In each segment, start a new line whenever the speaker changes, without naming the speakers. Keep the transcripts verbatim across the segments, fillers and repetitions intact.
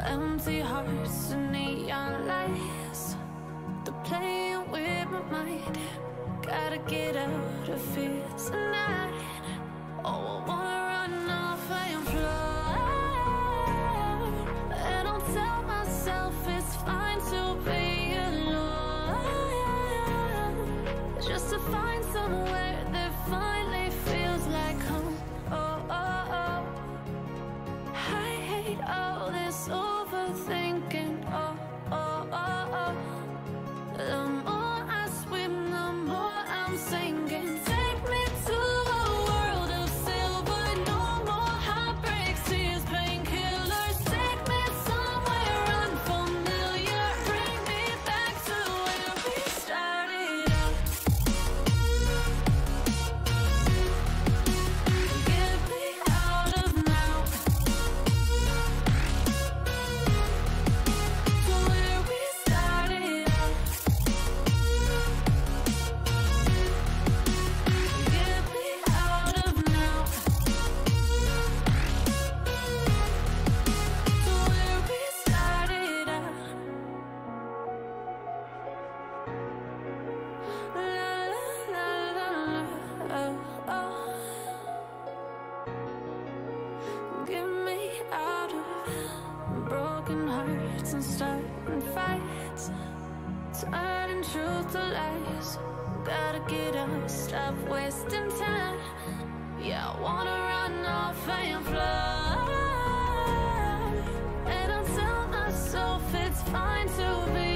Empty hearts and neon lights. They're playing with my mind. Gotta get out of here tonight. Oh, I wanna run off and fly. And I'll tell myself it's fine to be alone. Just to find somewhere that finally feels like home. Oh, oh, oh. I hate all this overthinking. Oh, oh, oh, oh. The more I swim, the more I'm sinking. Take me to a world of silver. No more heartbreaks, tears, painkillers. Take me somewhere unfamiliar. Bring me back to where we started out. Get me out of now. To where we started out. Get me out of now. To where we started out. La la la la, oh, oh. Get me out of broken hearts and starting fights, turning truth to lies. Gotta get up, stop wasting time. Yeah, I wanna run off and fly. And I'll tell myself it's fine to be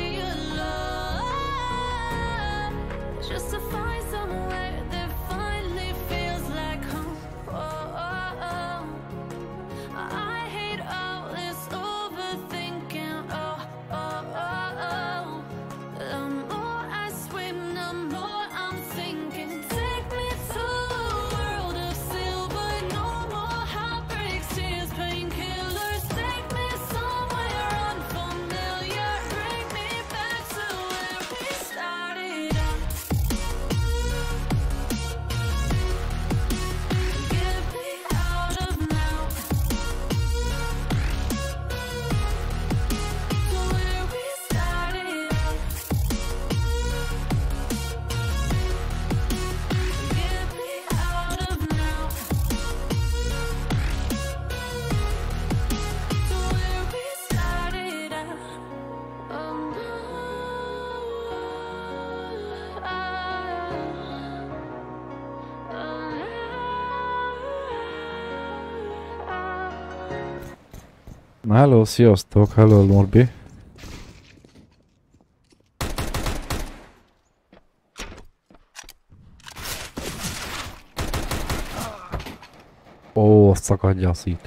alone. Just to find somewhere that finally feels like home. Oh, oh, oh. I hate all this overthinking. Oh, oh, oh, oh. The more I swim, the more I'm sinking. Take me to a world of silver. No more heartbreaks, tears, painkillers. Take me somewhere unfamiliar. Bring me back to where we started out. Get me out of now. To where we started out. Get me out of now. To where we started out. Oh no.
Na hello, sziasztok, hello Norbi. Ó, szakadja a szít.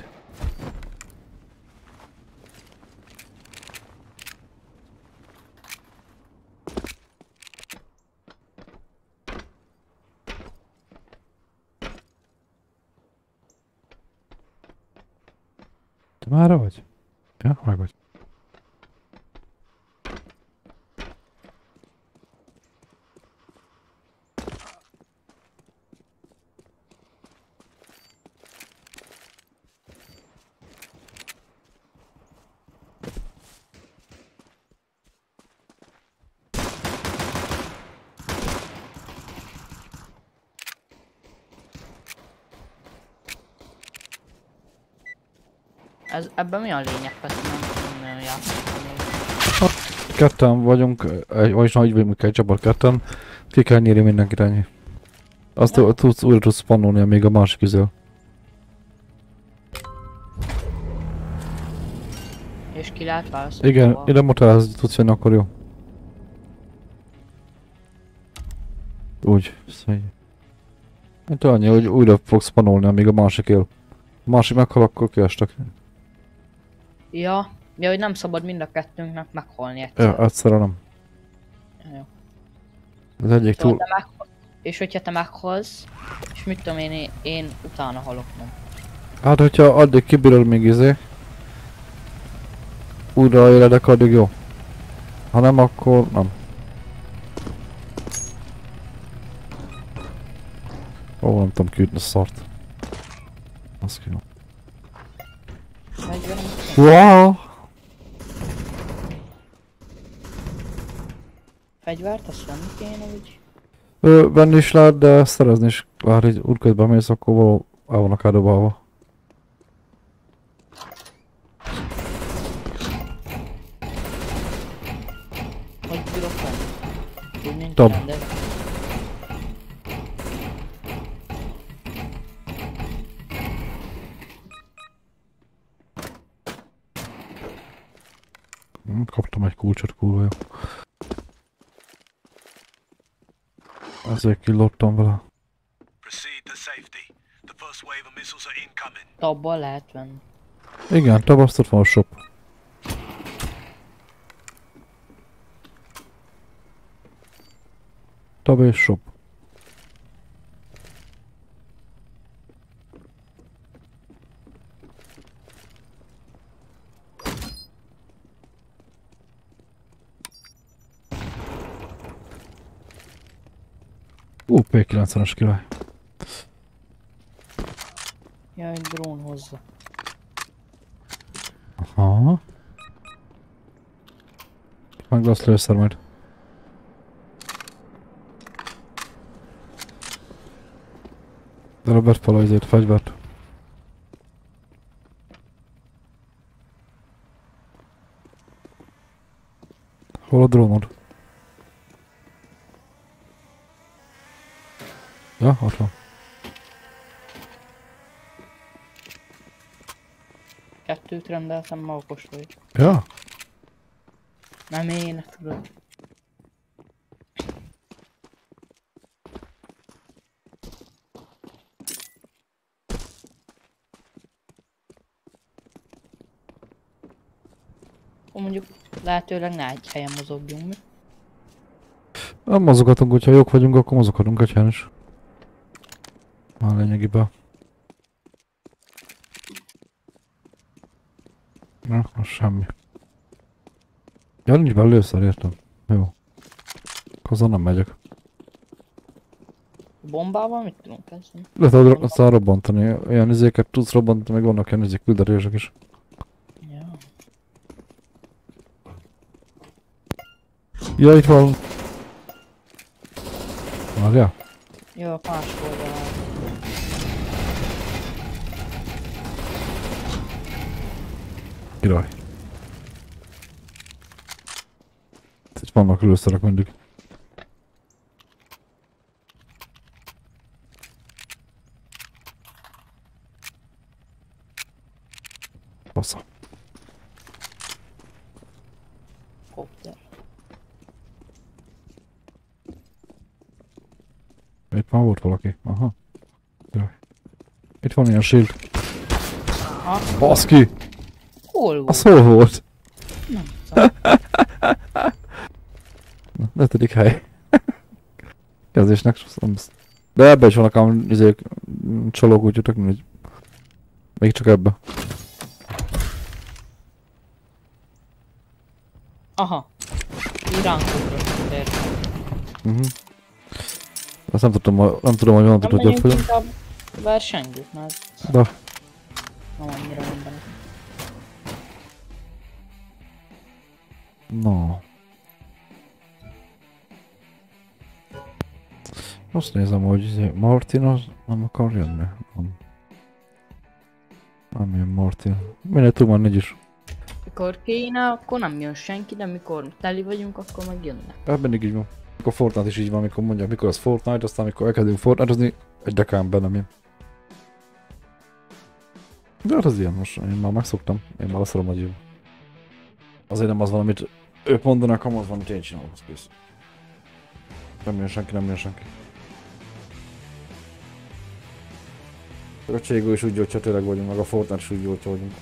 Te már vagy? Ja, meg vagy.
Ez, ebben mi a lényeg? Persze nem tudom nagyon játszani.
Ketten vagyunk, egy, vagyis nagy vagyunk egy csapat ketten. Ki kell nyírni mindenkit ennyi. Azt ja. tudsz, újra tudsz spannolni még a másik üzől.
És ki lehet válaszolni?
Igen, ide motorház tudsz jönni, akkor jó. Úgy, szépen. Mint annyi, hogy újra fogsz spannolni, amíg a másik él. A másik meghal, akkor kiestek.
Ja, ja, hogy nem szabad mind a kettőnknek meghalni egyszer.
Ja, egyszerre nem.
Jó.
Az egyik
Szóval
túl...
meg... És hogyha te meghalsz, és mit tudom én, én, én utána halok meg.
Hát, hogyha addig kibírod még izé... Újra éledek, addig jó. Ha nem, akkor nem. Ó, nem tudom kiütni a szart. Az ki jó. Wow!
Fegyvert, azt venni kéne, úgy.
Ö, venni is lehet, de szerezni is. Vár, egy útközben mész, akkor való el vannak eldobálva.
Hogy bírok venni? Úgy nincs
Tab.
rendes.
Hm, kaptam egy kulcsot, kurva jó. Ezért killottam vele.
Proceed to safety. The first wave of missiles are incoming.
Tabban lehet venni.
Igen, tabasztott van a shop. Tab és shop. Ú, P kilencvenes király.
Ja, egy drón hozza.
Aha. Meg lesz lőszer majd. De Robert fel azért fegyvert. Hol a drónod? Ja, ott van.
Kettőt rendeltem, ma okos vagy.
Ja?
Nem én, tudod. Akkor mondjuk lehetőleg ne egy helyen mozogjunk mi.
Nem mozogatunk, hogyha jók vagyunk, akkor mozoghatunk egy helyen is. Már lényegében. Na, az semmi. Ja, nincs belőle lőszer, értem. Jó. Azzal nem megyek.
Bombával mit tudunk kezdeni?
Le tudod aztán robbantani. Ilyen izéket tudsz robbantani, meg vannak ilyen izék küldetések is.
Ja.
Ja, itt van. Várjál.
Jó, a más oldalán.
Király. Itt vannak lőszerek mindig. Fasza.
Kopter.
Itt már volt valaki. Aha. Király. Itt van ilyen shield.
Ha?
Baszki!
Hol volt?
Az hol volt?
Nem tudom.
Na, ötödik hely. Kezdésnek nem. De ebben is vannak ám izék csalók, úgyhogy tök mindegy. Még csak ebbe.
Aha. Iránkokra értem.
Uh-huh. Azt nem tudtam, nem tudom, hogy honnan
Nem
tudod, hogy ott
menjünk
vagyok.
inkább versenygőt, mert
De.
nem annyira minden.
No. Azt nézem, hogy izé Martin az nem akar jönni. Nem, nem jön Martin. Minél túl már négy is.
Mikor kéne, akkor nem jön senki, de mikor teli vagyunk, akkor meg jönnek.
Ebben így van. Mikor Fortnite is így van, amikor mondják, mikor az Fortnite, aztán amikor elkezdünk Fortnite-ozni, egy dekán be nem jön. De hát az ilyen most, én már megszoktam. Én már leszarom, hogy jó. Azért nem az van, amit ők mondanak, hanem az van, amit én csinálok, az kész. Nem jön senki, nem jön senki. A Cségó is úgy jó, hogyha tényleg vagyunk, meg a Fortnite is úgy jó, hogyha vagyunk.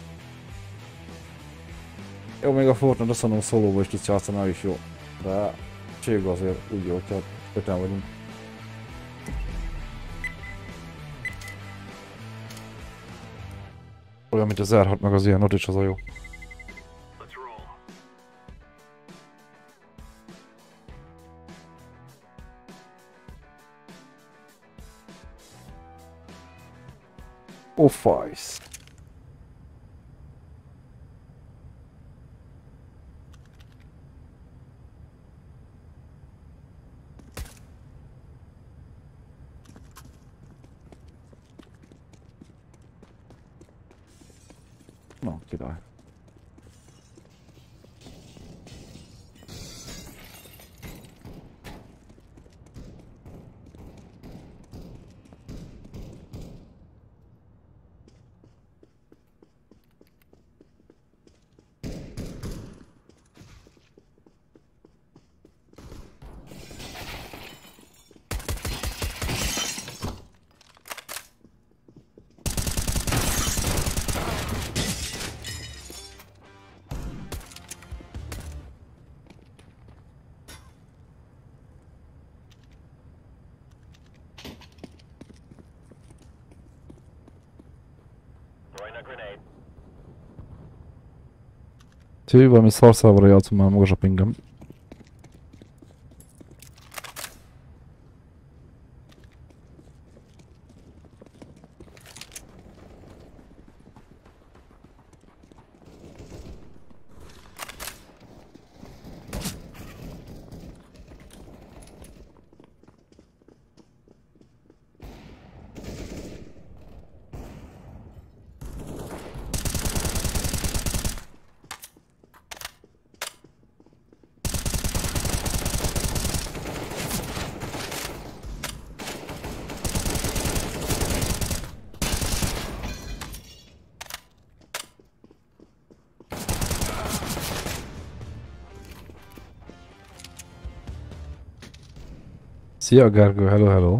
Jó, még a Fortnite azt mondom, szólóba is tudsz játszani, az is jó. De Cségó azért úgy jó, hogyha öten vagyunk. Olyan, mint az er hat, meg az ilyen, ott is az a jó.
Let's roll.
Office. király. Úgyhogy valami szarszávra játszom, már magas a pingem. Szia Gergő, hello, hello.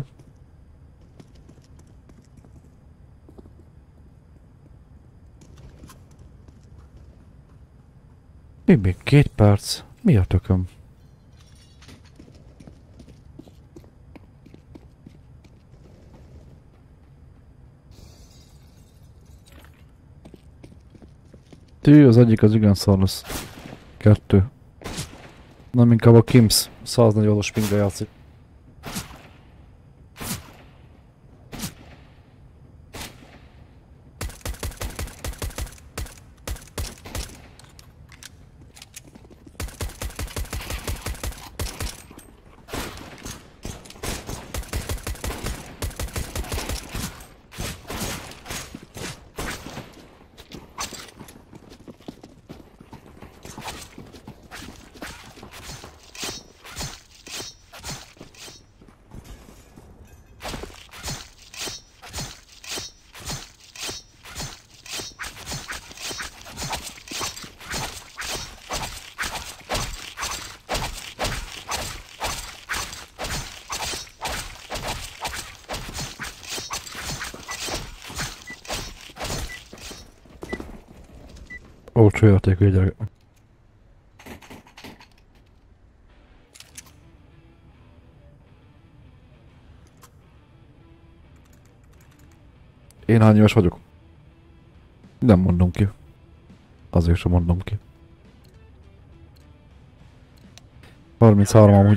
Mi még két perc? Mi a tököm? Tű, az egyik az igen szar lesz. Kettő. Nem, inkább a Kims száznegyvenes pingre játszik. Olcsó játék, gyerek. Én hány éves vagyok? Nem mondom ki. Azért sem mondom ki. harminchárom amúgy.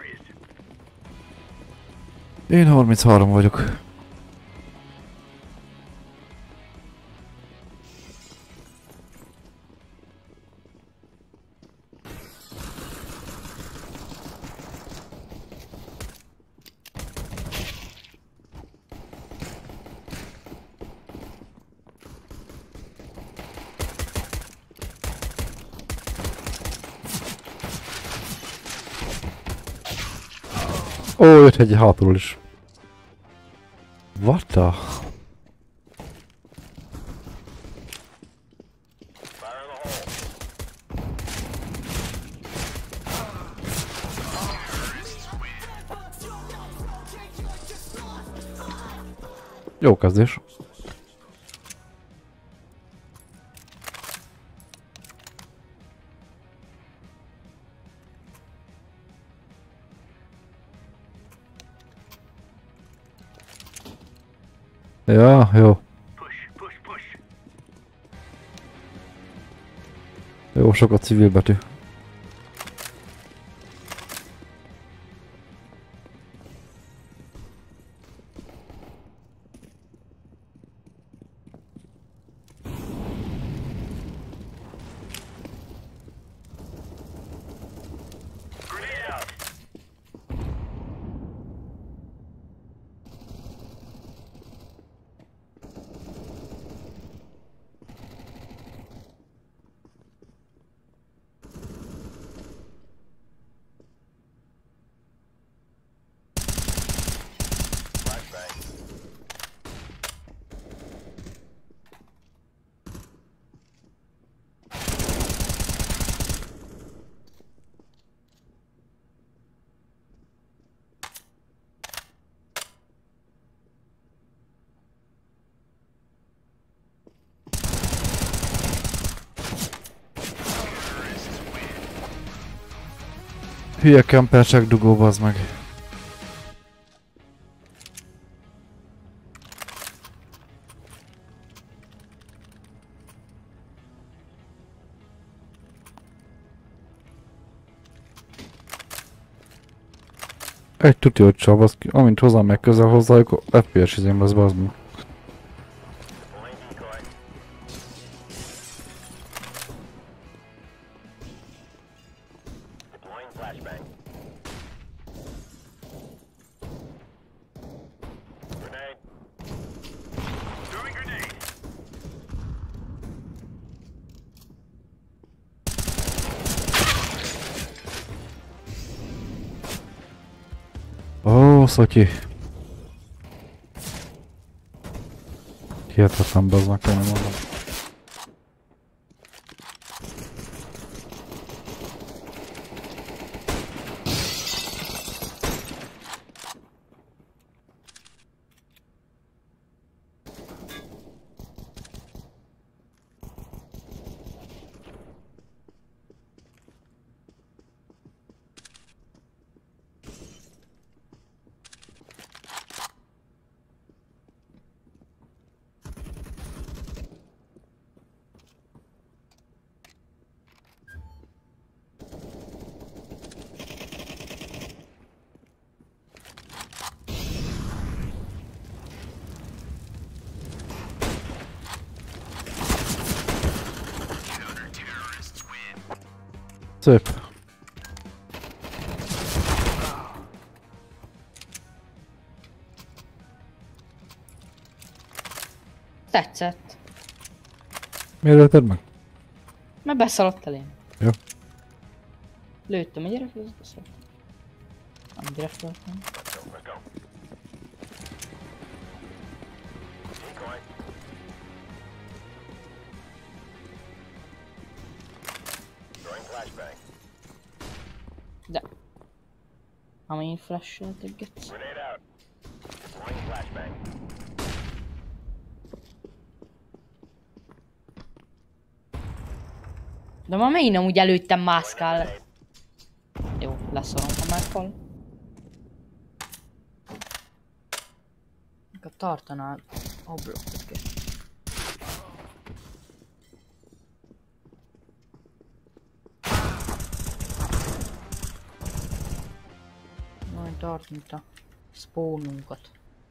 Én harminchárom vagyok. Ó, jött egy hátulról is. What the? Jó kezdés. Ja, jó. Jó, sok a civil betű. Hülye kempercsek dugó, bazd meg. Egy tuti, hogy csap, az ki, amint hozzám meg közel hozzájuk, ef pé es izém lesz, bazd meg. Ó, szotyi. Hihetetlen, bazd meg, nem mondom. Szép.
Tetszett.
Miért ölted meg?
Mert beszaladt elém.
Jó.
Lőttem egy gyerek, az beszaladt. Nem direkt voltam. De. Amennyi flash-elteggetsz. De ma megint nem úgy előttem mászkál. Jó, leszorom, ha meghal. Inkább tartanál a blokkot ki. Majd tartunk a spawnunkat.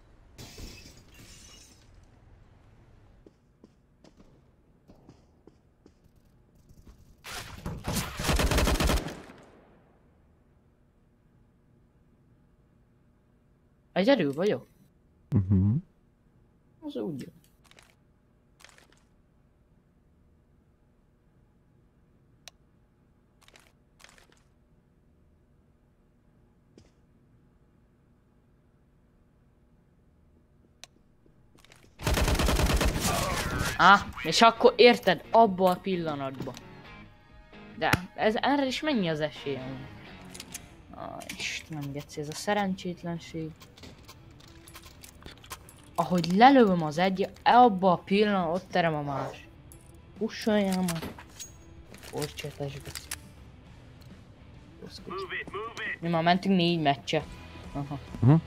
Egyedül vagyok?
Uh-huh.
Az úgy jó. Ah, és akkor érted, abba a pillanatban. De ez, erre is mennyi az esélyem? Ah, Istenem, geci, ez a szerencsétlenség. Ahogy lelövöm az egy, abba a pillanatban ott terem a más. Pussoljál már. Orcsétes, geci. Mi már mentünk négy meccse. Aha.
Uh-huh.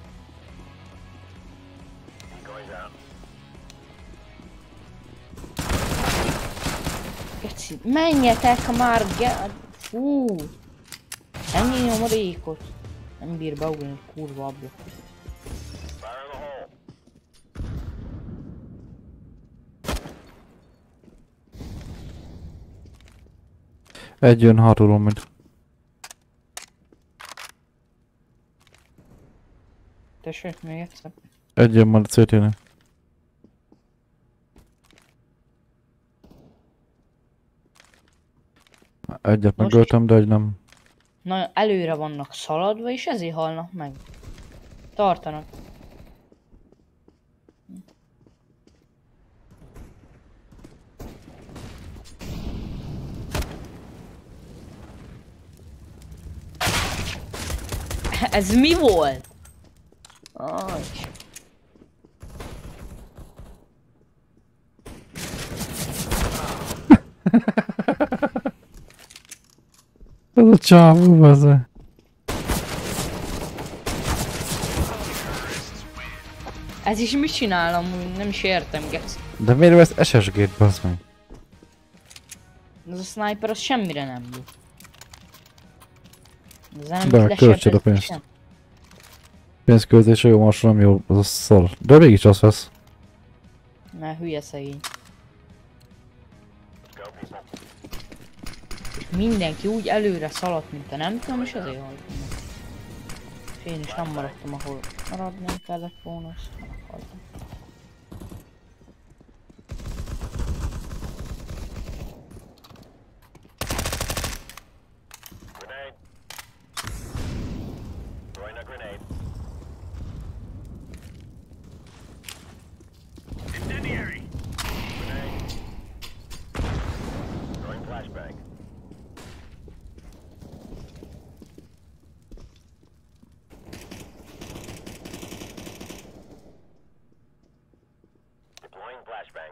Geci, menjetek már, ge... Fú! Ennyi nyomorékot. Nem bír beugrani, kurva ablak.
Egy jön hátulról mind.
Tessék, még egyszer.
Egy jön már a cé té-nél. Egyet
Most-
megöltem, de egy nem.
Na, előre vannak szaladva, és ezért halnak meg. Tartanak. Ez mi volt? Aj.
Ez a csávó, bazd.
Ez is mit csinál amúgy? Nem is értem, geci.
De miért vesz es es gét, bassz meg?
Az a sniper az semmire nem jó. Az nem
De költsed a pénzt. Pénzköltése jó, most nem jó, az a szar. De mégis azt vesz.
Mert hülye szegény. És mindenki úgy előre szaladt, mint a nem tudom, és azért haltam. És én is nem maradtam, ahol maradnom kellett volna, azt meghaltam.
Incendiary! Throwing flashbang. Deploying flashbang.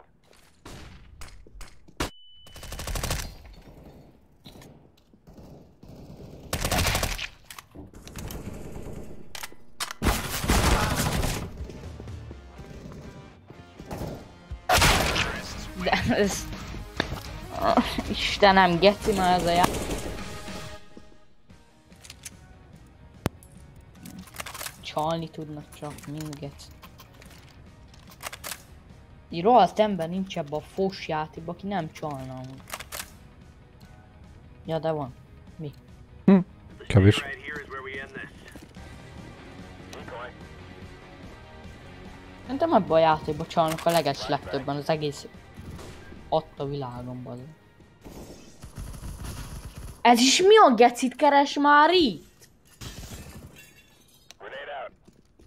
De ez... Oh, Istenem, geci már ez a já... Csalni tudnak csak, mind geci. Egy rohadt ember nincs ebben a fos játékban, aki nem csalna amúgy. Ja, de van. Mi?
Hm, kevés.
Right here is where we end this. Decoy.
Szerintem ebben a játékban csalnak a leges legtöbben az egész... Ott a világon, bazd. Ez is mi a gecit keres már itt?
Grenade out.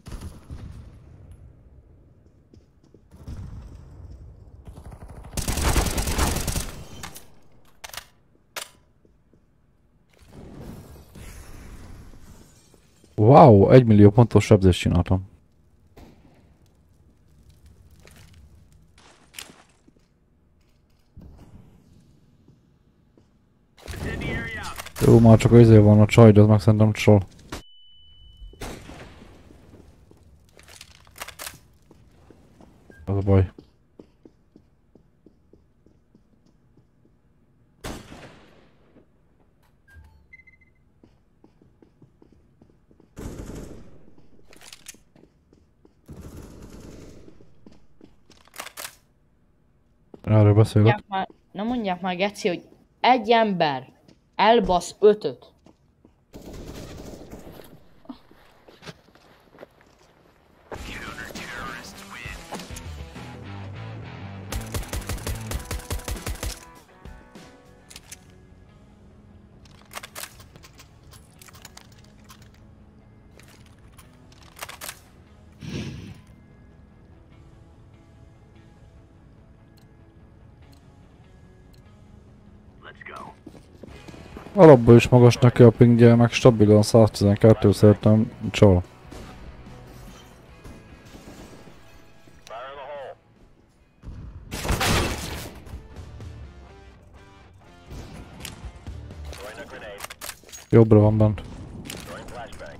Wow, egy millió pontos sebzést csináltam.
Incendiary out.
Jó, már csak azért van a csaj, de az meg szerintem csal. Az a baj. Erről beszélek.
Mondják már, nem mondják már geci, hogy egy ember elbasz ötöt.
Counter-terrorists win. Let's go.
Alapból is magas neki a pingje, meg stabilan száz tizenkettő szerintem csal.
Fire in the hole. Throwing a grenade.
Jobbra van bent.
Throwing flashbang.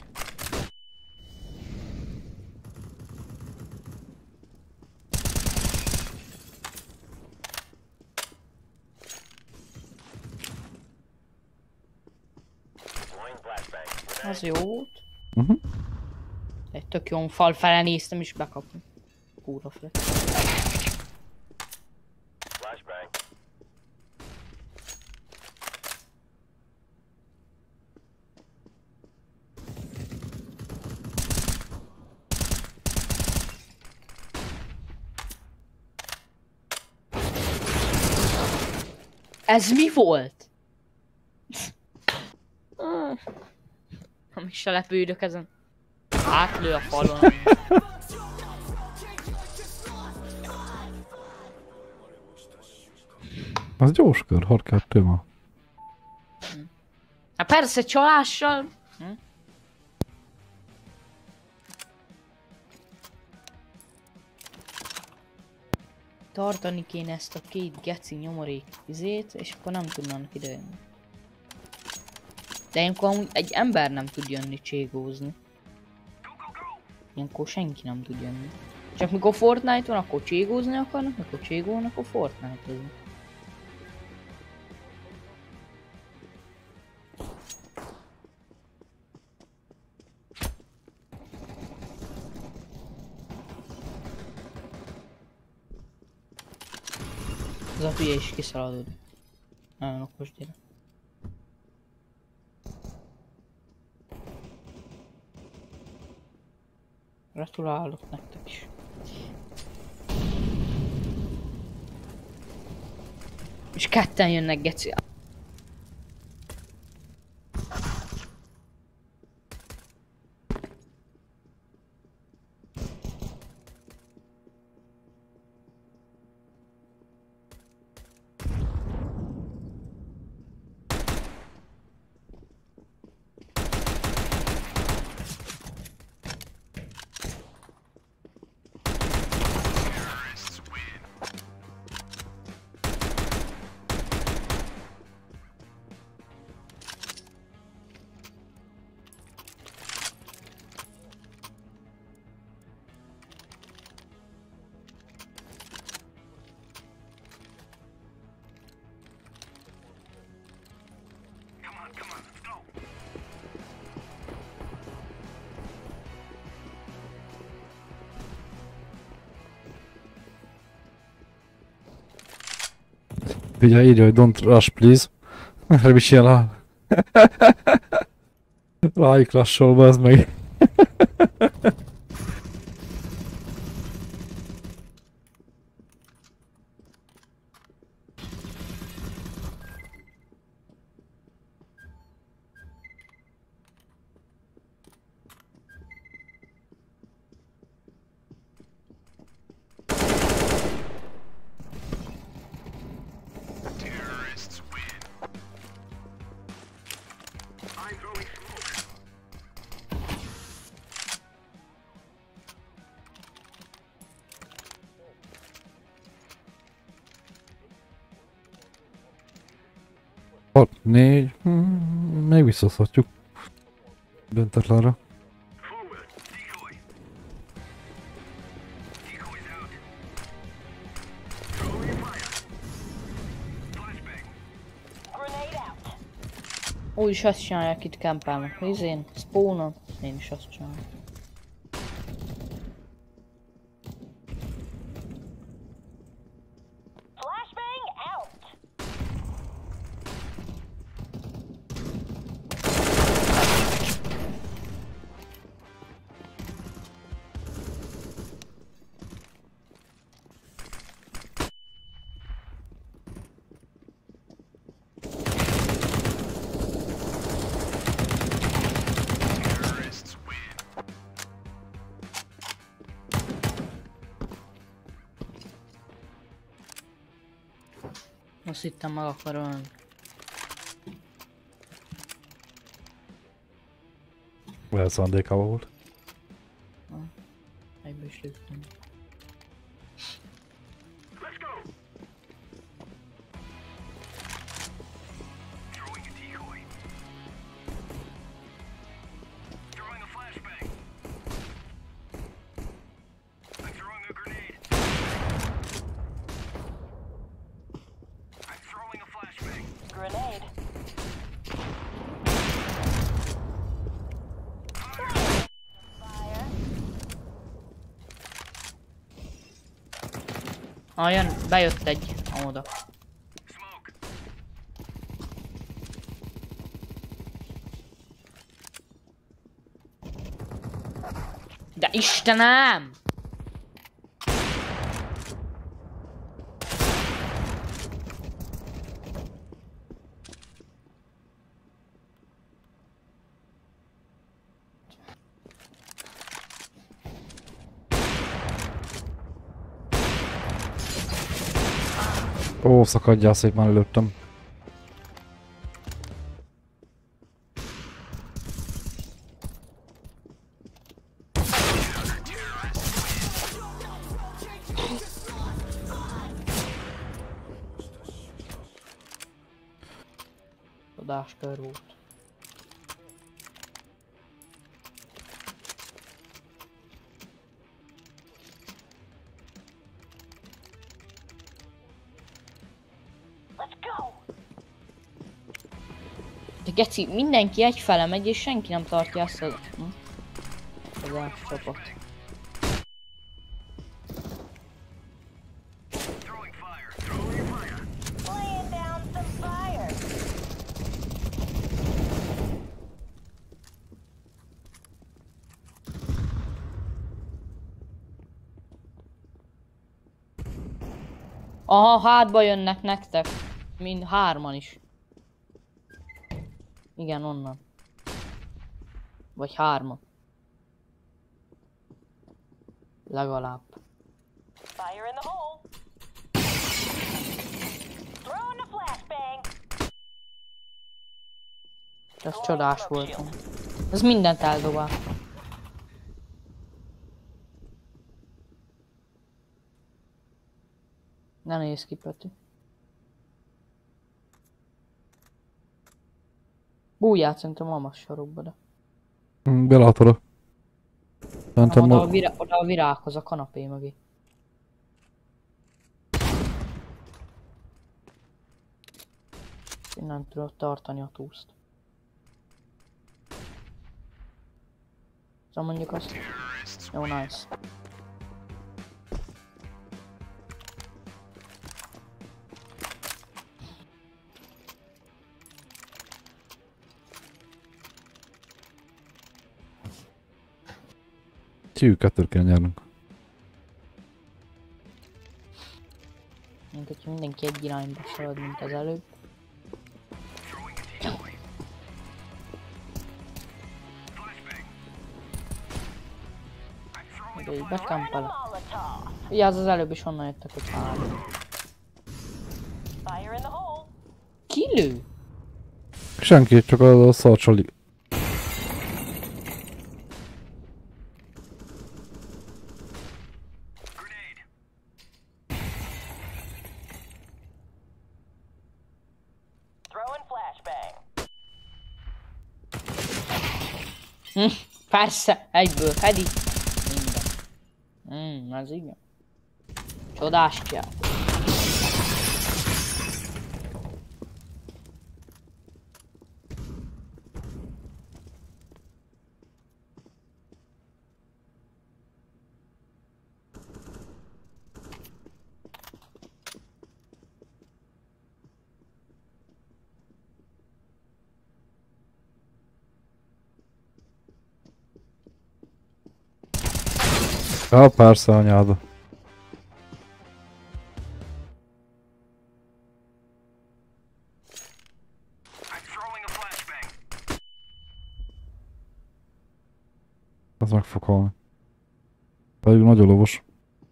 Deploying flashbang.
Az jó út.
Uh-huh.
Egy tök jó fal fele néztem és bekapom. Kurva fel.
Flashbang.
Ez mi volt? Nem is se lepődök ezen. Átlő a falon.
Az gyors kör, hat kettő van.
Hát persze csalással. Hm? Tartani kéne ezt a két geci nyomorék izét, és akkor nem tudnának idejönni. De ilyenkor amúgy egy ember nem tud jönni cségózni. Ilyenkor senki nem tud jönni. Csak mikor Fortnite van, akkor cségózni akarnak, mikor cségólnak, akkor Fortnite-ozni. Ez a hülye is kiszaladod. Nagyon okos gyerek. Gratulálok nektek is. És ketten jönnek, geci.
Ugye írja, hogy don't rush please. Nem is jel a... Rájuk lassolva, ez meg. hat, négy, hmm, még visszaszhatjuk. Döntetlenre.
Úgy is azt csinálják itt kempelnek, izén, spawnon, én is azt csinálom. Azt hittem meg akar ölni.
Lehet szándékával volt.
Egyből is lőttem. Ah, jön, bejött egy oda. De Istenem!
Ó, szakadjál szép, már előttem.
Csodás kör volt. De geci, mindenki egyfele megy és senki nem tartja ezt az... Hm? Az első csapat.
Laying down some fire.
Aha, hátba jönnek nektek. Mind hárman is. Igen, onnan. Vagy hárman. Legalább.
Fire in the hole. Throwing a flashbang.
Ez csodás volt. Ez mindent eldobál. Ne nézz ki, Peti. Bújját szerintem almas sarokba, de...
Mm, belátod a... Szerintem
oda,
ma...
a virá oda a virághoz, a kanapé mögé. Innen tudod tartani a túszt. Szóval mondjuk azt... Jó, nice.
Tyű, kettőt kell nyernünk.
Mint hogyha mindenki egy irányba szalad, mint az előbb. De így bekampel. Ugye az az előbb is onnan jöttek, hogy három.
Fire in the hole.
Ki lő?
Senki, csak az a szarcsali.
Throwing flashbang.
Hm, persze, egyből, Fedi. Minden. Hmm, ez igen. Csodás csel.
Ja, persze, anyáda. Az meg fog halni. Pedig nagyon lovos.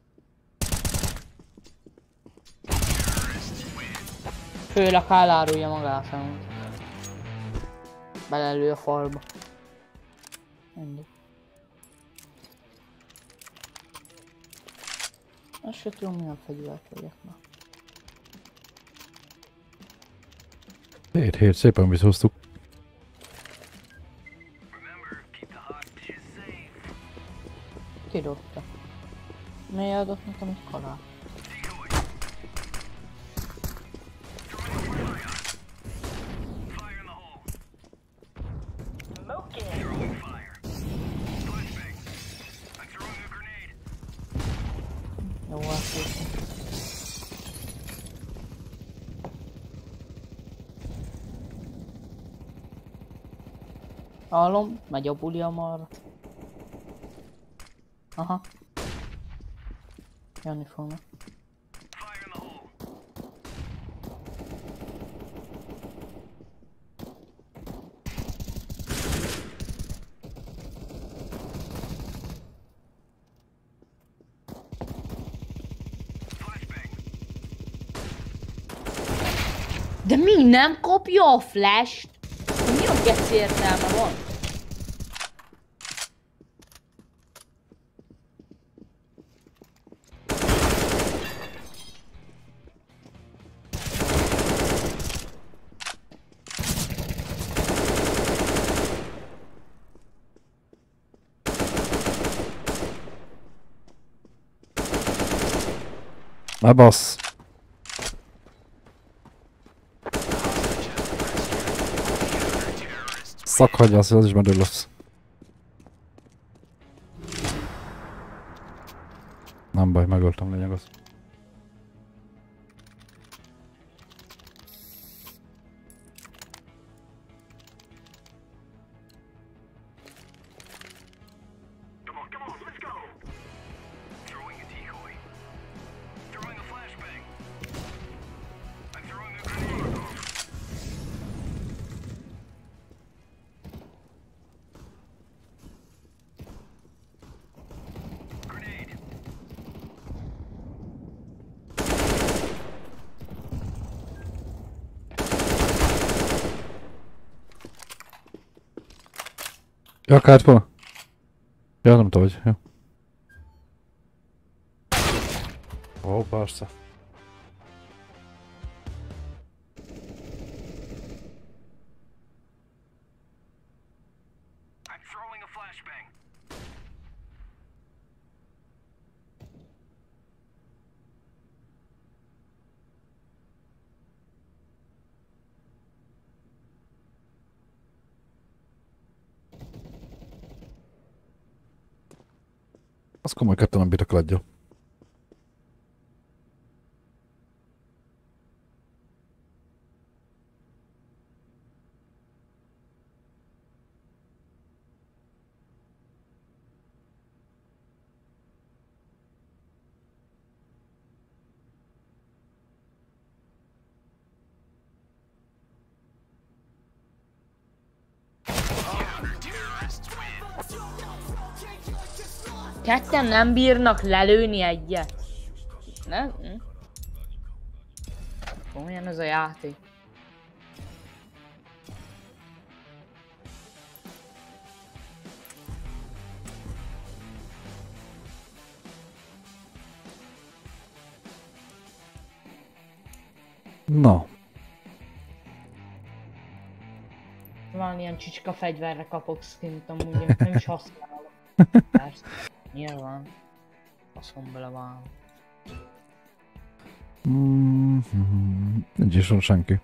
Főleg ha elárulja magát, amúgy. Belelő a falba. Mindig. Azt se tudom, milyen fegyvert vegyek ma.
Hét, hét, szépen visszhoztuk.
Ki dobta? Miért adott nekem egy kalát? Jó, elkészül. Hallom, megy a buli a marra. Aha. Jönni fognak. De mi nem kapja a flash-t? Mi a geci értelme van?
Ne bassz! Szakhagyja azt, hogy az is medő lesz. Nem baj, megöltem lényeg az.
Come on, come on, let's go! Throwing a decoy. Throwing a flashbang. I'm throwing a grenade. Grenade.
Ja, kát volna? Ja, nem te vagy, jó. Ó, persze.
I'm throwing a flashbang.
Az komoly ketten nem bírtak ledgyel.
Ketten nem bírnak lelőni egyet. Nem? Hm? Komolyan ez a játék.
Na.
Van ilyen csicska fegyverre kapok skint, amúgy én nem is használom. Persze. Nyilván. Faszom bele van.
Mm-hmm. Nincs is ott senki.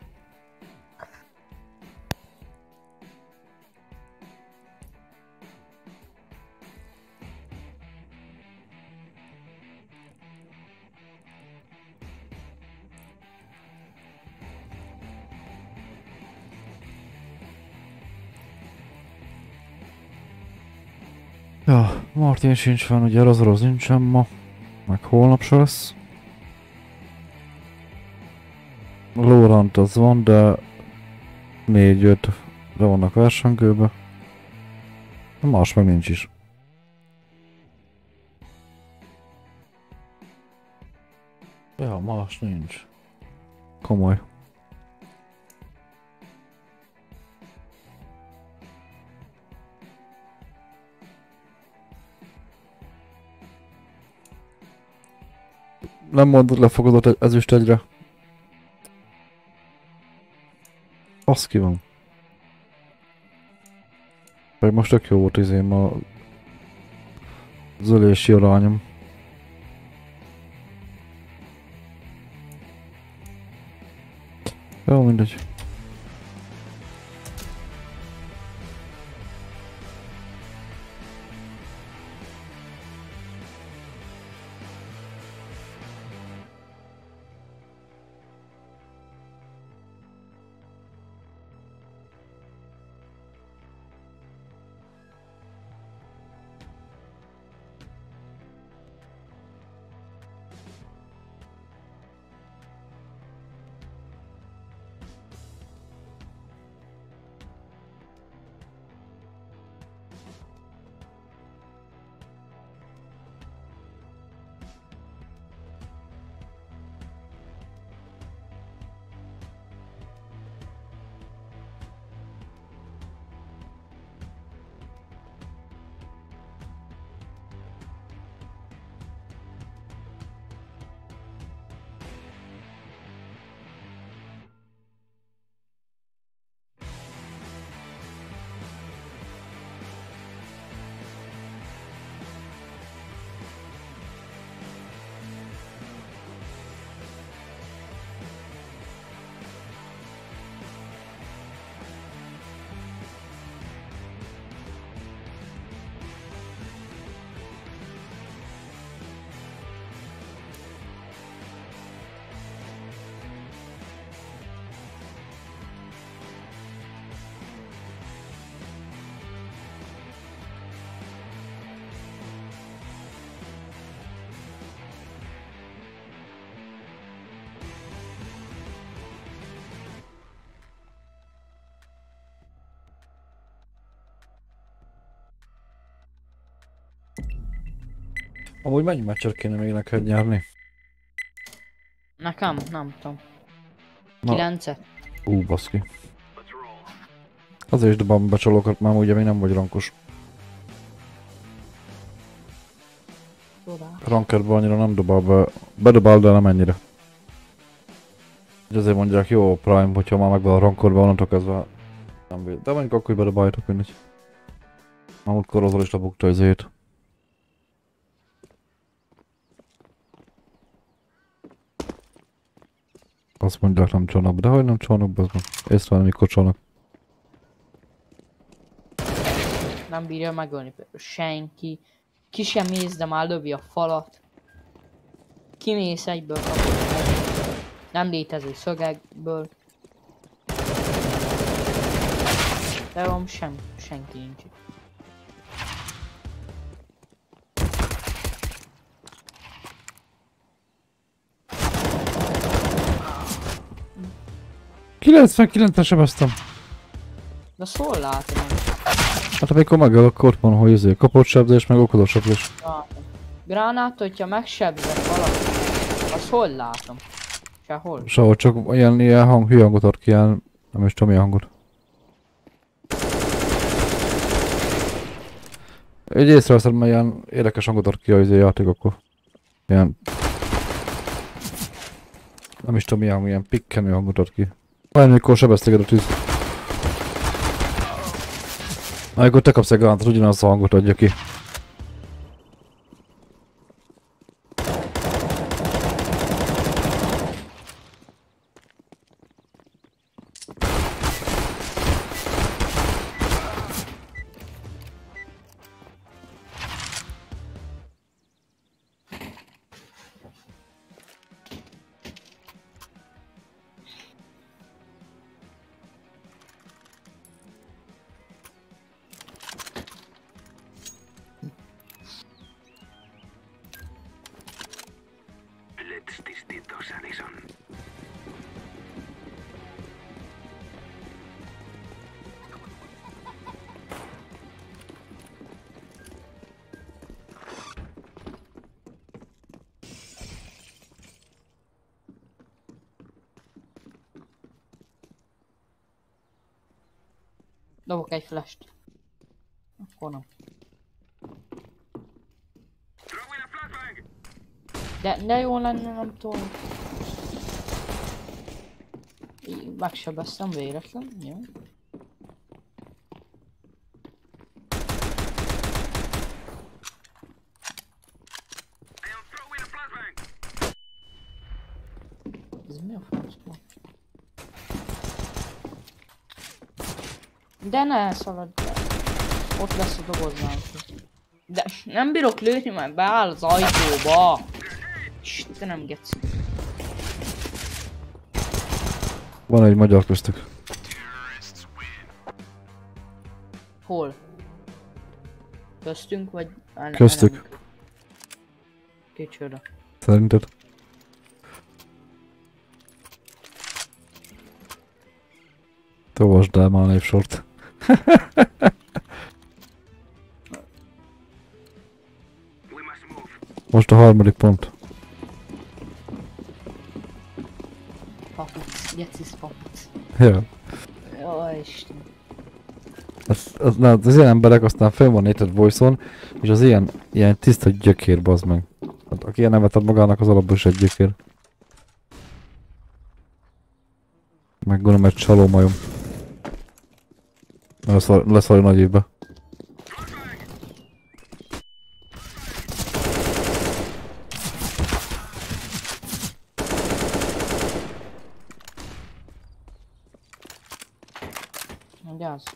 Ja, Martin sincs van, ugye az orosz nincsen ma, meg holnap se lesz. Laurent az van, de négy-öt de vannak versengőbe. Más meg nincs is. Ja, más nincs. Komoly. Nem mondod, lefogadott ezüst egyre. Az ki van. Pedig most tök jó volt izém a zölési arányom. Jó, mindegy. Amúgy mennyi meccset kéne még neked nyerni?
Nekem? Nem tudom.
Na.
Kilencet?
Ú, baszki. Azért is dobálom be csalókat, már ugye még nem vagy rankos.
Csodál.
Rankerben annyira nem dobál be. Bedobál, de nem ennyire. Úgy azért mondják, jó Prime, hogyha már megvan a rankorban, onnantól kezdve nem véd. De mondjuk akkor, hogy bedobáljátok mindegy. Már múltkor azzal is lebukta az ét. Azt mondják, nem csalnak, de hogy nem csalnak, bazd meg. Észrevenni, mikor csalnak.
Nem bírja megölni például senki. Ki sem mész, de már lövi a falat. Kimész egyből kapod meg. Nem létező szögekből. De van sem, senki nincs itt.
kilencvenkilencre sebeztem.
De azt hol látom?
Hát amikor megöl, akkor ott van, hogy izé, kapott sebzés, meg okozott sebzés.
Látom. Gránát, hogyha megsebzek valaki, azt hol látom? Sehol.
Sehol, csak ilyen, ilyen hang, hülye hangot ad ki, ilyen, nem is tudom milyen hangot. Egy észreveszed, mert ilyen érdekes hangot ad ki a izé játékokkor. Ilyen... Nem is tudom milyen hang, ilyen pikkenő hangot ad ki. Olyan, amikor sebeztéged a tűz. Amikor te kapsz egy granát, ugyanazt a hangot adja ki.
Let's distintos, Addison.
Dobok egy flash-t. Akkor nem.
Throwing a flashbang!
De, de jó lenne, nem tudom. Így megsebeztem véletlen, jó.
I am throwing a flashbang!
Ez mi a franc? De ne szaladj el. Ott lesz a doboznál. De nem bírok lőni, mert beáll az ajtóba. Istenem, geci.
Van egy magyar köztük.
Hol? Köztünk vagy? El-
Köztük.
ellenünk? Kicsoda.
Szerinted? Te olvasd el már a névsort.
We must move.
Most a harmadik pont.
Papuc, gecis papuc.
Ja.
Jaj, Isten.
Az, az, na, az ilyen emberek aztán fönn van Nated Voice-on, és az ilyen, ilyen tiszta gyökér, bazd meg. Hát, aki ilyen nevet ad magának, az alapból is egy gyökér. Meg gondolom egy csalómajom. Lesz, lesz valami nagy évbe.
Ugye az?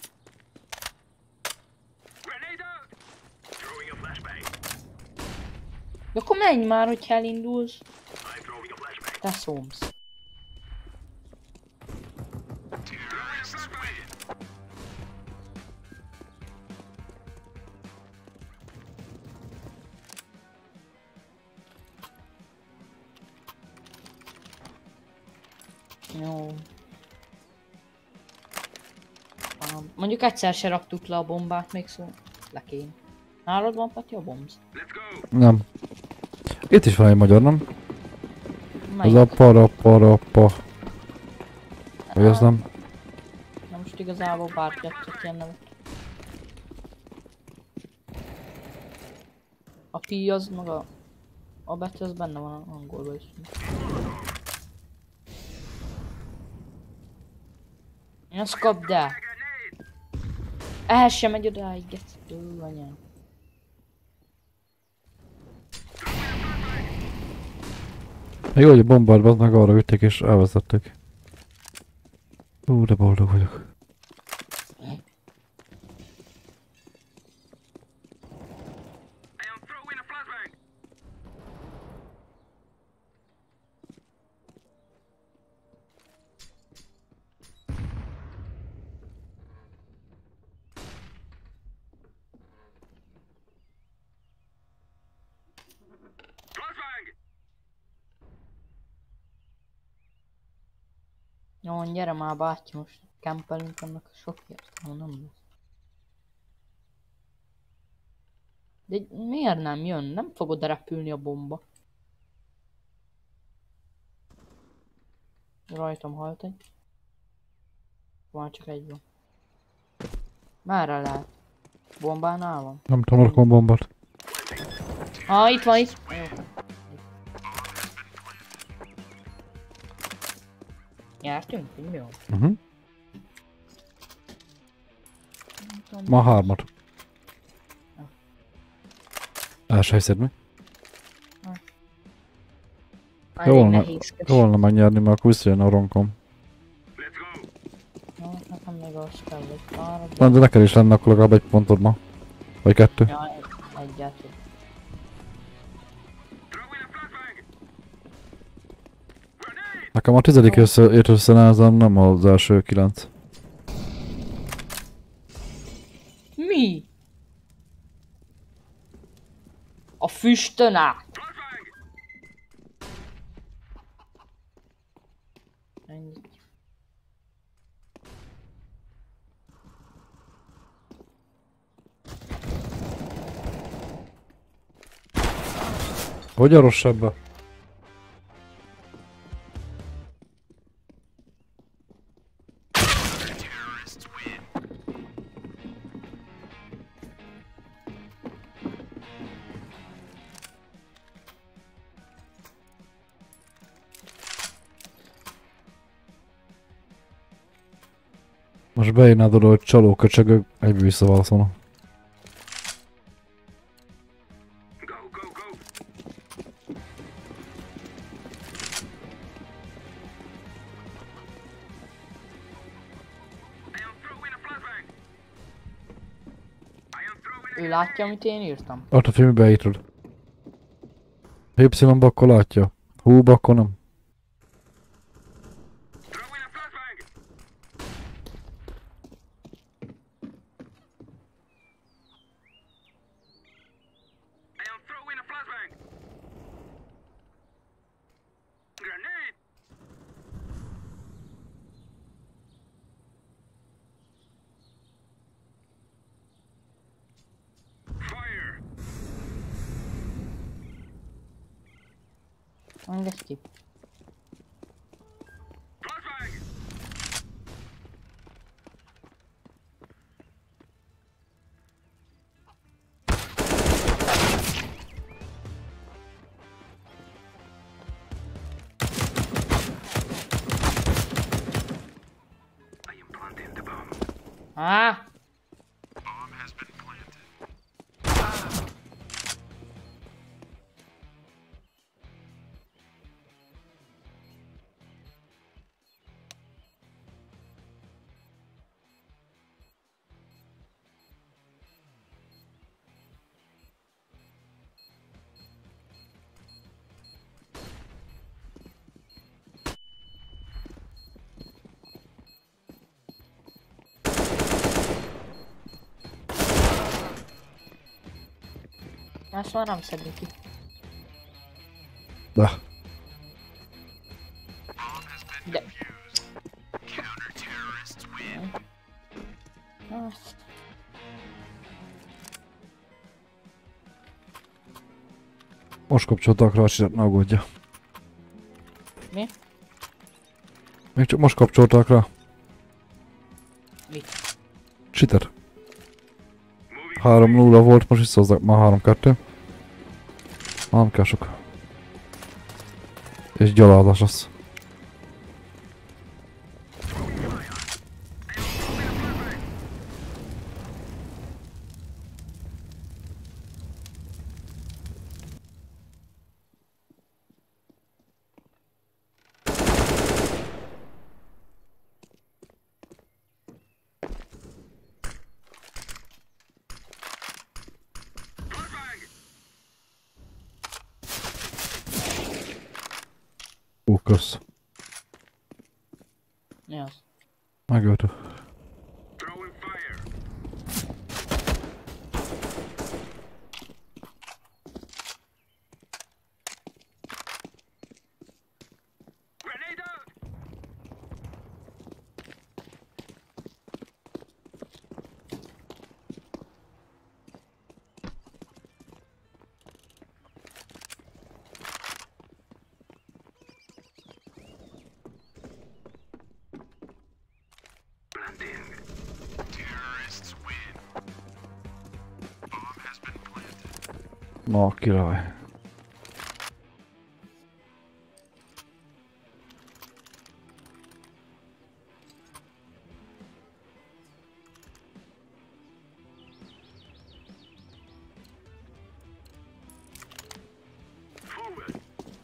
Grenade out! Throwing a flashbang.
De akkor menj már, hogyha elindulsz.
I'm throwing a flashbang.
Te szomsz.
Throwing a flashbang!
Jó. Um, mondjuk egyszer se raktuk le a bombát még, szó. Le kéne. Nálad van, Pati, a bombs?
Let's go!
Nem. Itt is van egy magyar, nem? Az
Melyik?
a para-para-pa. Vagy az nem?
Nem most igazából bárki adott ilyen nevet. A pi az meg a... A betű az benne van az angolban is. Azt kapd el! Ehhez sem megy odáig, gecő anyám.
Jó, hogy a bombardban meg arra vitték és elvezették. Ú, de boldog vagyok.
I am throwing a flashbang. Flashbang.
Jó, gyere már bátya, most kempelünk, annak sok értelme nem lesz. De miért nem jön? Nem fog oda repülni a bomba. Rajtam halt egy. Már csak egy van. Merre lehet? Bombánál van?
Nem tudom, rakom bombát.
Ah, itt van, itt. Jó. Nyertünk? Mi van?
Uh-huh. Ma hármat. Első helyszed mi? Jó
Elég
volna,
nehézkes.
jó volna megnyerni, mert akkor visszajön a ronkom.
Let's go.
Jó, nekem még az kell egy pár.
Nem, de neked is lenne akkor legalább egy pontod ma. Vagy kettő.
Ja, egyet.
Throwing a flashbang. Grenade.
Nekem a tizedik össze, ért össze nehezem, nem az első kilenc.
Mi? A füstön át.
Flashbang.
Ennyi.
Hogy a rossz sebbe? Most beírnád oda, hogy csaló köcsögök, egyből visszaválaszolna.
Go, go, go. I am throwing a flashbang. I am throwing a
Ő látja, amit én írtam?
Ott a filmbe beírtad. Y-ba akkor látja. Hú-ba akkor nem.
throwing a flashbang. I am throwing a flashbang. Grenade. Fire.
Engedj ki.
Flashbang. I am planting the bomb.
Á!
Bomb has been planted.
Ezt már nem szedni ki.
De.
De... Azt.
Most kapcsoltak rá a csiret, ne aggódja.
Mi?
Még csak most kapcsoltak rá.
Mit?
Cheater. három nulla volt, most visszahozzák már három kettő. Nem kell sok. És gyalázás lesz. Ó, kösz.
Mi az?
Megöltő.
Throwing fire. Grenade out. Planting. Terrorists win. Bomb has been planted.
Na, király.
Forward.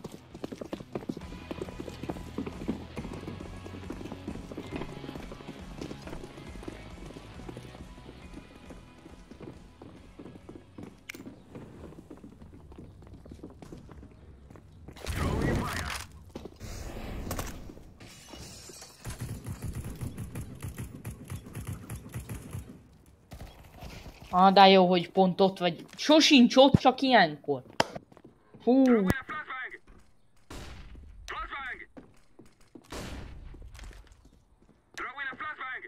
Throwing fire.
Ah, de jó, hogy pont ott vagy. Sosincs ott, csak ilyenkor. Hú,
Throwing a flashbang. Flashbang. Throwing a flashbang.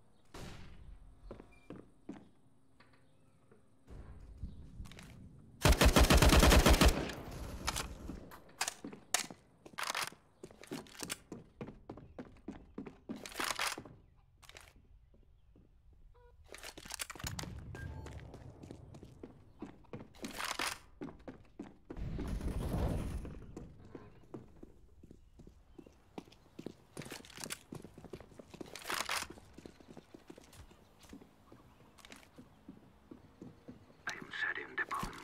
I am setting the bomb.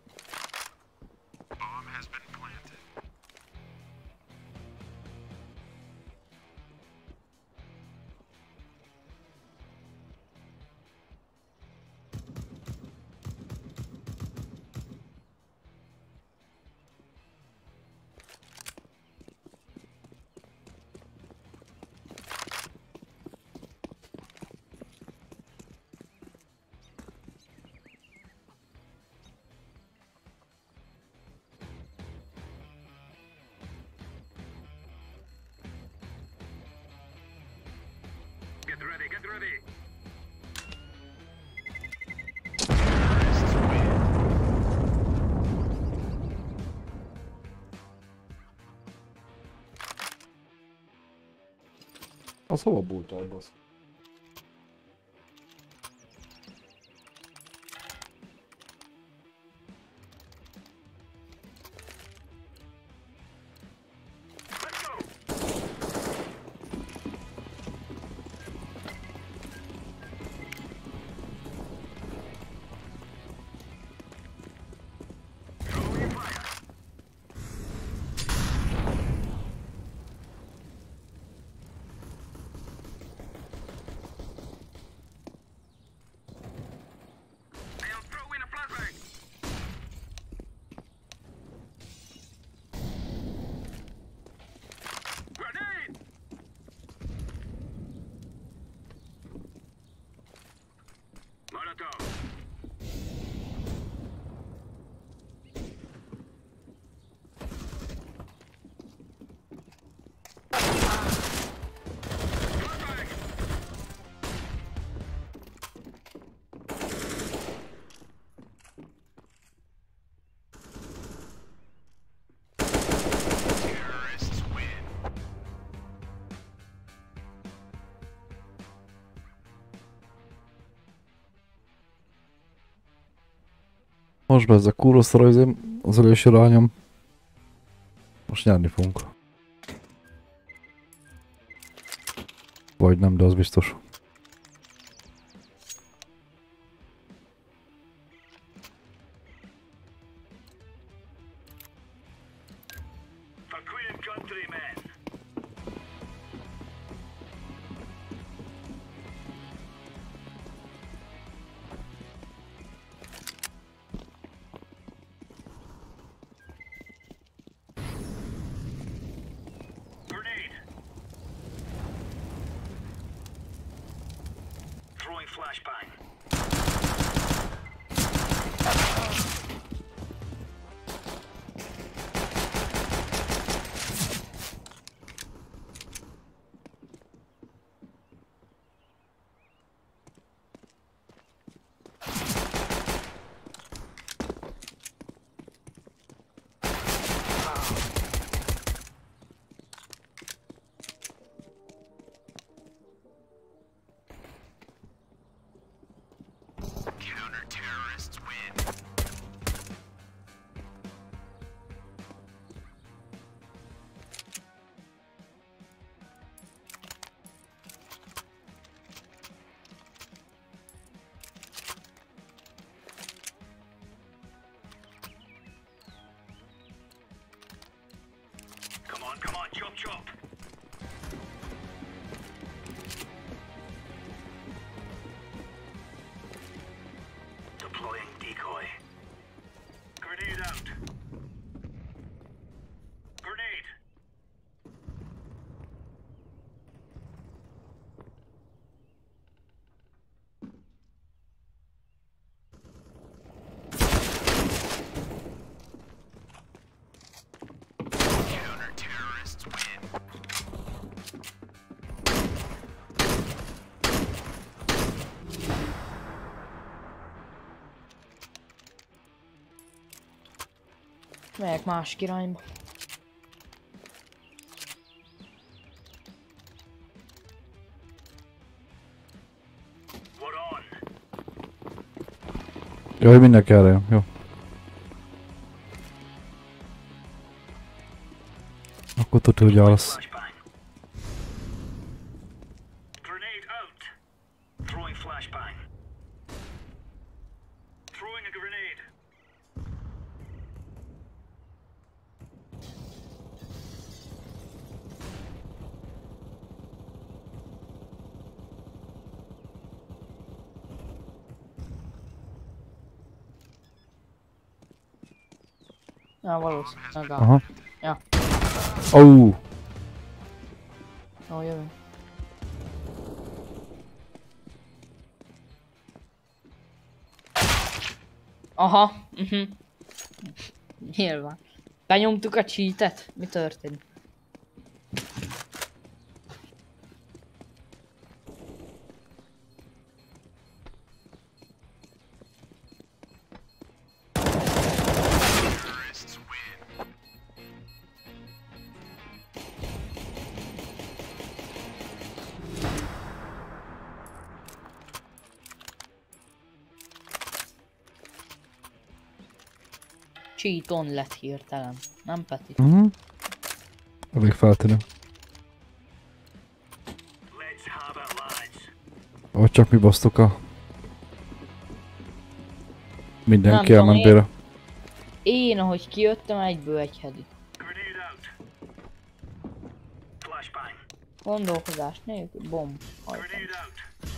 Bomb has been planted. Get ready, get ready. Terrorists win.
Az hova bújtál, basz?
Let's go. Throwing fire.
Most be ez a kúroszra az előső rányom. Most nyerni fogunk. Vagy nem, de az biztos.
For Queen and Country, men. Grenade. Throwing flashbang. Counter-terrorists win. Come on, come on, chop chop. Deploying decoy. Grenade out. Grenade. Counter-terrorists win.
Megyek másik irányba.
What on?
Jaj, mindenki erre jön. Jó. Akkor tudja, hogy állsz.
Flashbang. Grenade out. Throwing flashbang. Throwing a grenade.
Ja, valószínűleg.
Aha.
Ja,
Ó, oh,
jó, jövünk. Aha, mhm. Nyilván. Benyomtuk a cheatet? Mi történt?
Terrorists win.
Cheat on lett hirtelen. Nem Peti?
mhm. Elég feltűnő.
Let's have it, lads.
Vagy csak mi basztuk a... Mindenki
Nem tudom,
elment
én-
bére.
Én, ahogy kijöttem, egyből egy hedi.
Grenade out. Flashbang.
Gondolkodás nélkül, bomb. Hajtam.
Grenade out.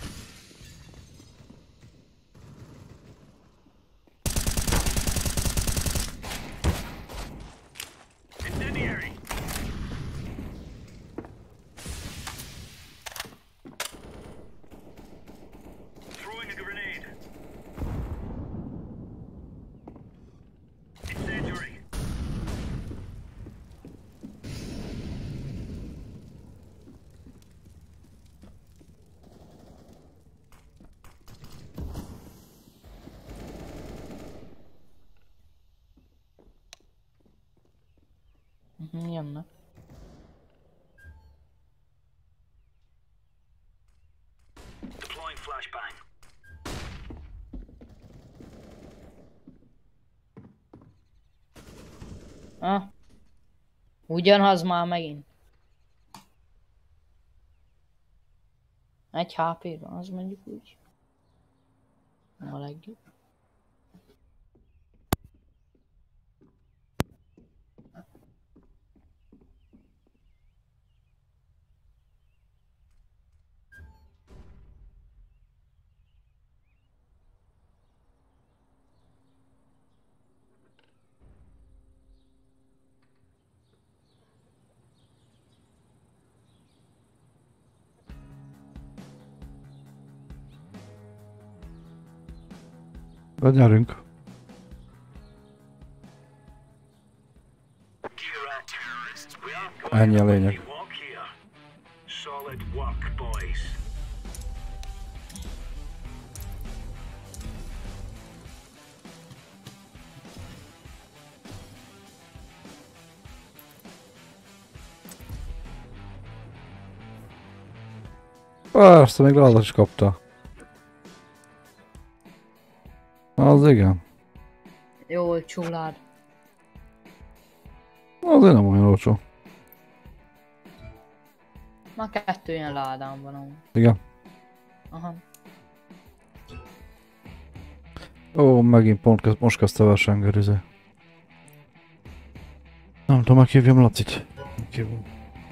Incendiary. Throwing a grenade. Incendiary.
Mhm, jönnek.
Deploying flashbang.
Ha? Ugyanaz már megint. Egy há pé van, az mondjuk úgy. A legjobb.
De nyerünk.
Gear up, terrorists. We aren't going
Ennyi a
to let
lényeg.
you walk here. Solid work, boys.
Persze, még rázat is kapta. Az igen.
Jó, csulád.
Azért nem olyan olcsó.
Ma kettő ilyen ládám van amúgy.
Igen.
Aha.
Ó, megint pont köz, most kezdte versengőrizé. Nem tudom, meghívjam Lacit. Meghívom.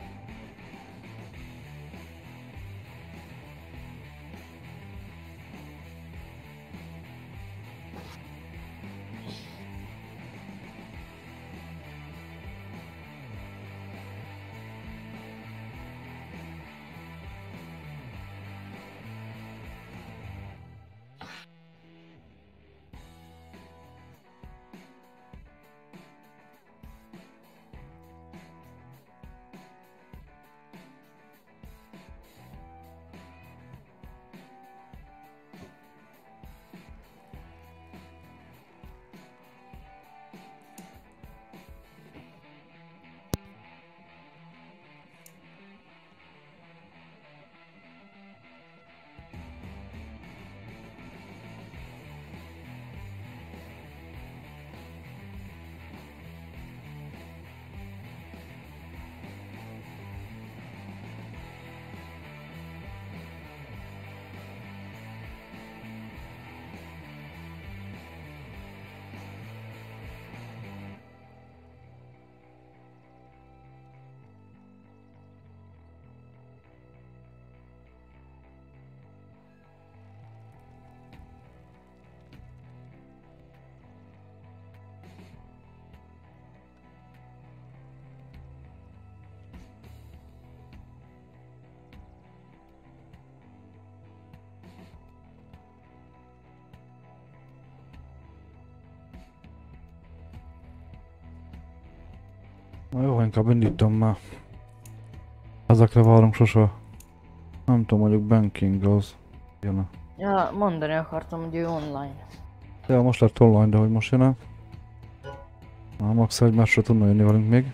Na jó, inkább indítom már. Ezekre várunk sose. Nem tudom, mondjuk banking az jön.
Ja, mondani akartam, hogy ő online.
Ja, most lett online, de hogy most jön. Na, max egy másra tudna jönni velünk még.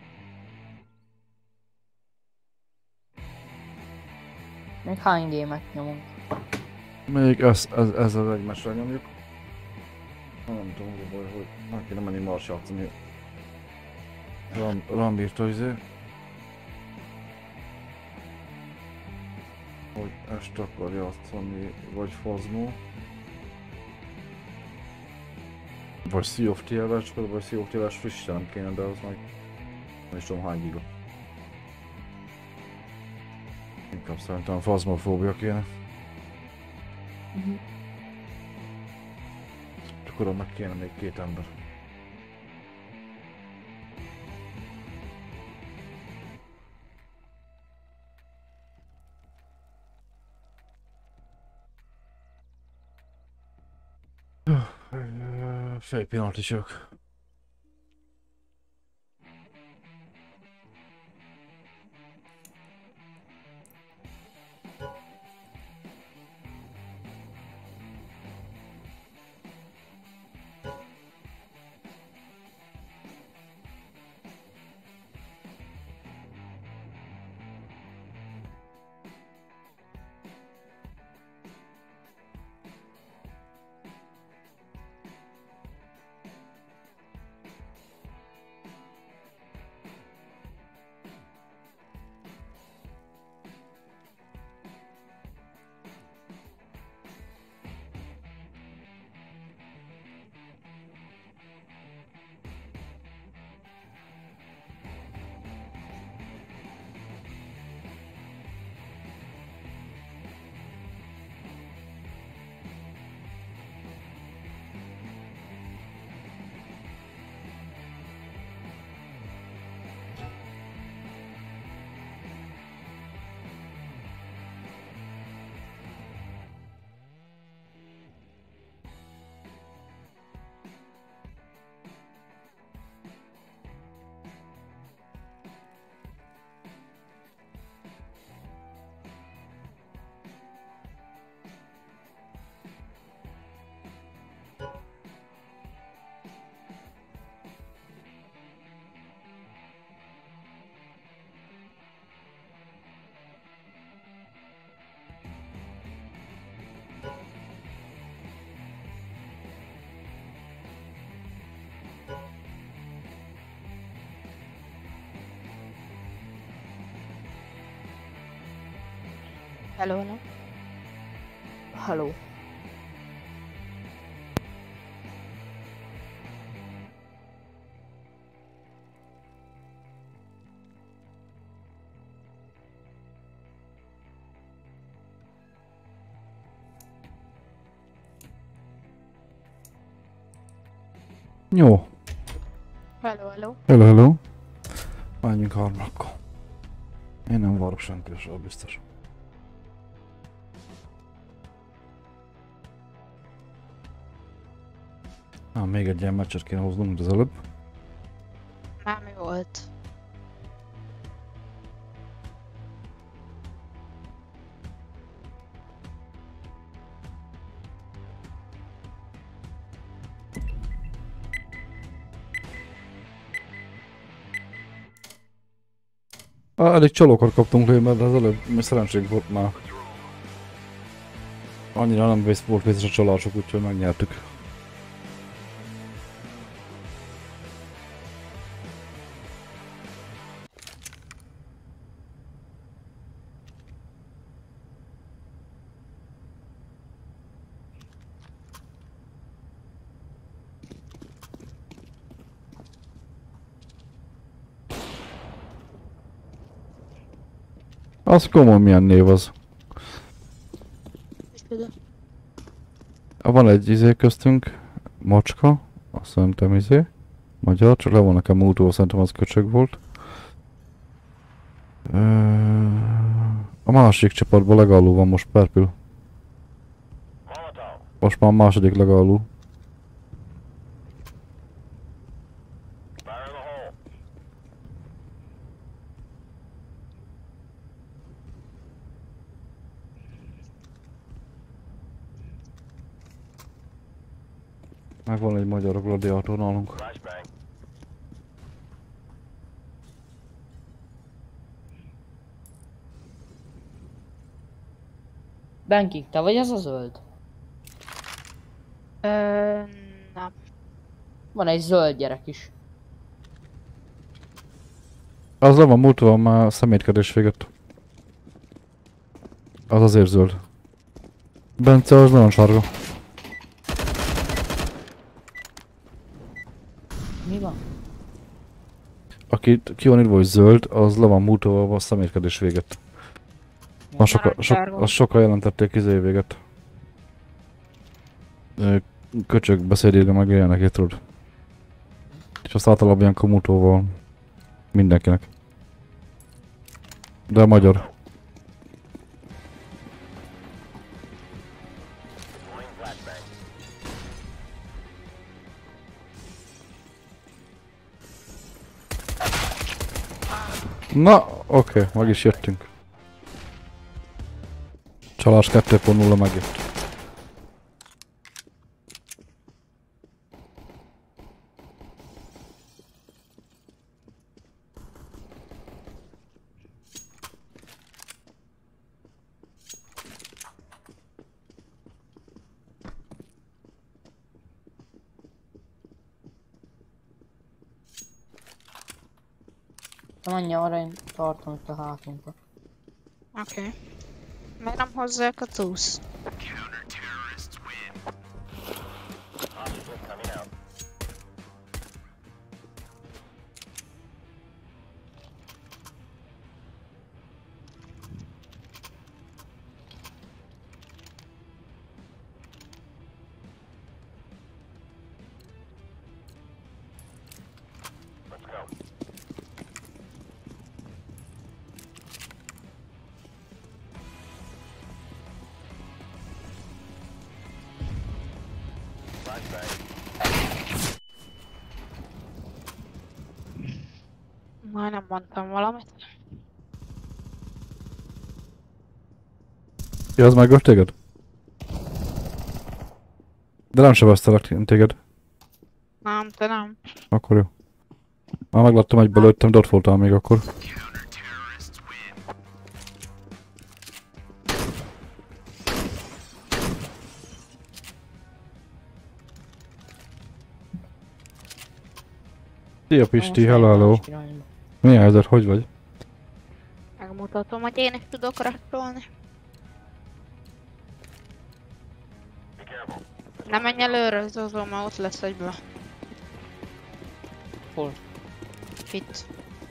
Még hány gémet nyomunk?
Még ez, ez, ez az egy másra nyomjuk. Nem tudom, hogy baj, hogy meg kéne menni mars játszani. Ram, Rambírta izé. Hogy este akar játszani, vagy Fazmo. Vagy Sea of Thieves, vagy Sea of Thieves frissen kéne, de az meg nem is tudom hány giga. Inkább szerintem Phasmophobia kéne.
Uh-huh.
Csak oda meg kéne még két ember. Fél pillanat is jövök.
Hello, hello.
Hello.
Jó.
Hello, hello.
Hello, hello. Menjünk harmadra akkor. Én nem várok senkire soha biztos. Ah, még egy ilyen meccset kéne hoznunk, mint az előbb.
Már mi volt?
Ah, elég csalókat kaptunk lé, mert az előbb mi szerencsénk volt már. Annyira nem vész volt vészes a csalások, úgyhogy megnyertük. Az komoly, milyen név az.
Micsoda?
Van egy izé köztünk, macska, azt szerintem izé, magyar, csak le van nekem múltól, szerintem az köcsög volt. Ö, a másik csapatban legalul van most Perpil.
Molotov.
Most már a második legalul.
Fire in the hole.
Meg van egy magyar gladiátor nálunk.
Flashbang.
Benki, te vagy az a zöld?
Ö, nem.
Van egy zöld gyerek is.
Az le van múltva, már szemétkedés véget. Az azért zöld. Bence az nagyon sárga.
Mi van?
Aki ki van írva, hogy zöld, az le van múltva a szemétkedés véget. Az soka, sok,
Narancsárga.
az sokkal jelentették izé véget. Ö, Köcsög beszédére meg ilyenek, tudod. És azt általában ilyen múltóval van. Mindenkinek. De magyar.
Deploying flashbang.
Na, oké, okay, meg is jöttünk. Csalás kettő pont nulla megjött.
Nem annyi arra én tartom itt a hátunkba.
Oké. Okay. Miért nem hozzák a túsz?
Hostiles coming out. Let's go. Flashbang.
Majdnem mondtam valamit.
Ja, az megölt téged? De nem sebeztelek téged.
Nem, te nem.
Akkor jó. Már megláttam egyből lőttem, de ott voltál még akkor. Szia Pisti,
Most
hello,
megyek
hello.
másik irányba.
Milyen helyzet, hogy vagy?
Megmutatom, hogy én is tudok raktolni. Nem menj előre, Zozó, mert ott lesz egyből.
Hol?
Itt.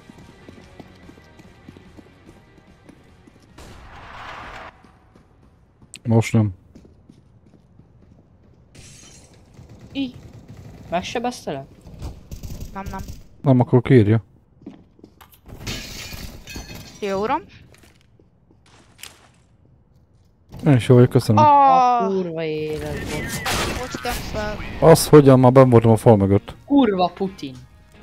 Most nem.
Így. Megsebeztelek?
Nem, nem.
Nem, akkor kírja.
Jó, uram.
Én is jó vagyok, köszönöm.
A
Ah,
kurva életben.
Bocskám fel.
Az, hogyan már benn voltam a fal mögött.
Kurva Putin.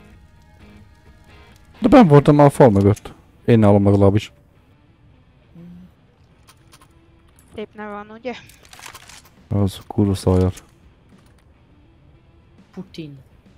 De benn voltam már a fal mögött. Én nálam legalábbis.
Szép neve van, ugye?
Az kurva szajat.
Putin.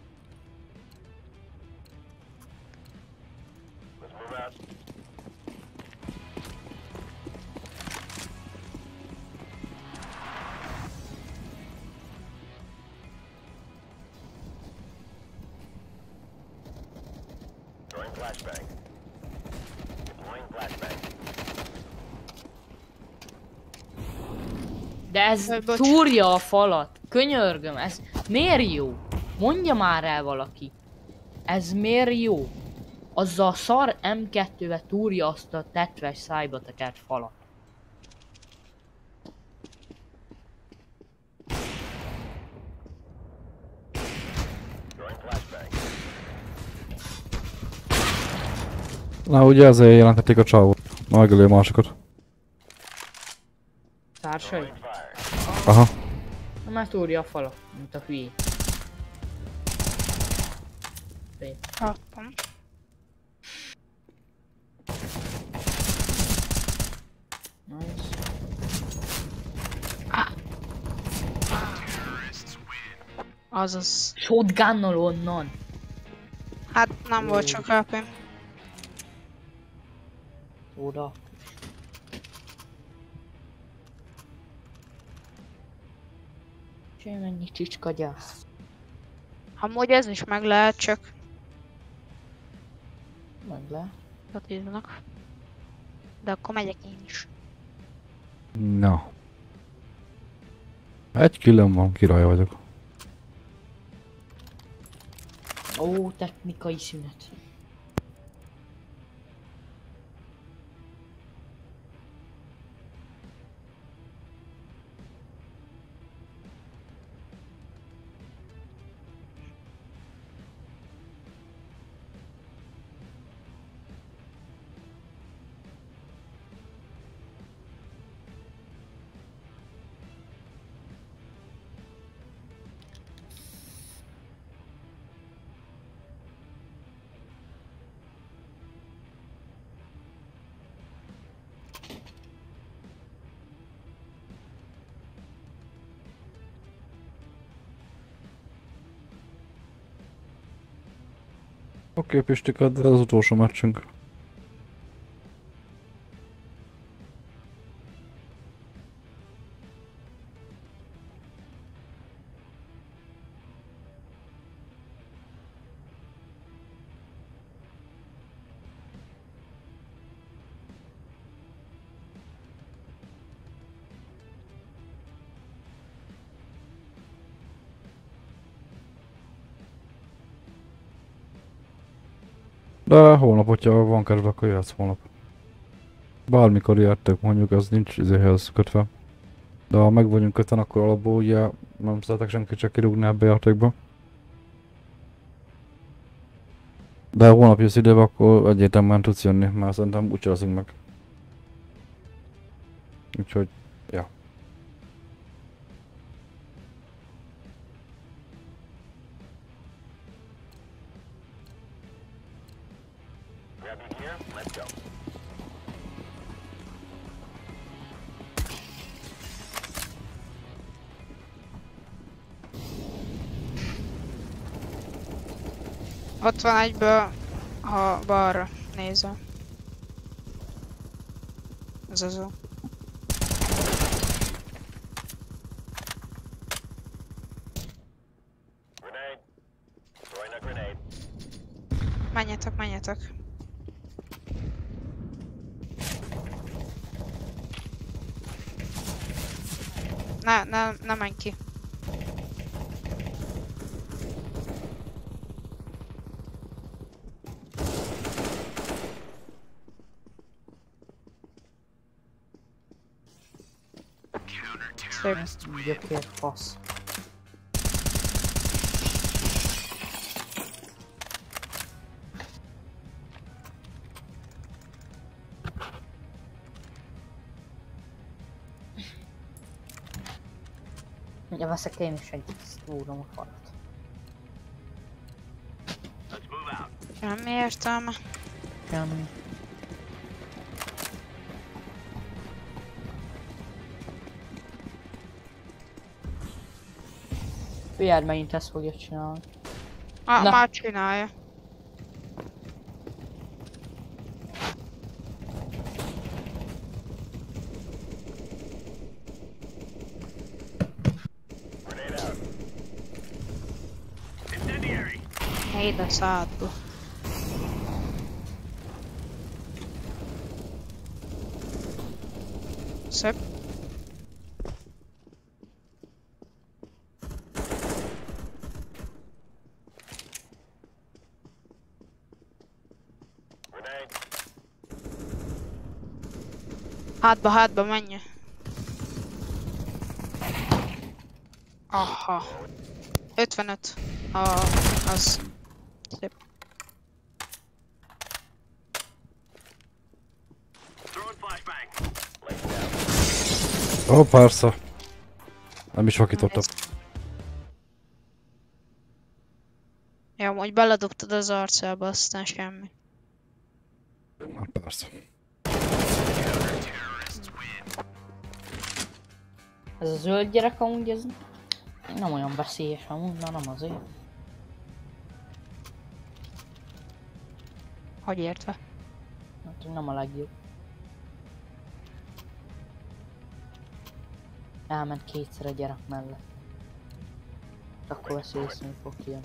Throwing flashbang. Deploying flashbang.
De ez
Jaj, bocs.
túrja a falat. Könyörgöm, ez miért jó? Mondja már el valaki. Ez miért jó? Azzal a szar em kettővel túrja azt a tetves szájba tekert falat.
Throwing flashbang.
Na ugye ezért jelentették a csávót. Megölő a másikat.
Társai?
Fire.
Aha.
Na már túrja a falat, mint a hülyé.
Kaptam.
Nice.
Azaz.
Shotgunnal onnan.
Hát nem volt csak á pé.
Oda. Csé, mennyi csicskagyász.
Amúgy ez is meg lehet, csak
Meg le.
tatiznak. De akkor megyek én is.
Na. Egy killem van, király vagyok.
Ó, technikai szünet.
Oké, okay, Pistika, de az utolsó meccsünk. De holnap, hogyha van kedve, akkor jöhetsz holnap. Bármikor jöttek, mondjuk, az nincs izéhez kötve. De ha meg vagyunk kötve, akkor alapból ugye nem szeretek senki csak kirúgni ebbe a játékba. De ha holnap jössz időbe, akkor egyértelműen tudsz jönni, mert szerintem úgyse leszünk meg. Úgyhogy, ja.
Grab your gear. Let's go.
Ott van egyből, ha balra nézel. Ez az ó.
Grenade. Throwing a grenade.
Menjetek, menjetek. Ne, ne, ne menj ki. Szép.
Gyökér fasz. Ja, veszek én is egy sztúrom a falat.
Let's move out.
Semmi értelme.
Semmi. Figyeld, megint ezt fogja csinálni.
Ah,
Na.
már csinálja.
Grenade out. Incendiary.
Ide szádba. Szép.
Grenade.
Hátba, hátba, menj. Aha. ötvenöt. Ah, az. Szép.
Throwing flashbang.
Ó, persze. Nem is vakítottam.
Ja, amúgy beledobtad az arcába, aztán semmi.
Hát persze.
Ez a zöld gyerek amúgy ez nem olyan veszélyes amúgy, na nem azért.
Hogy értve?
Hát nem a legjobb. Elment kétszer a gyerek mellett. Akkor veszélyezni fog kijönni.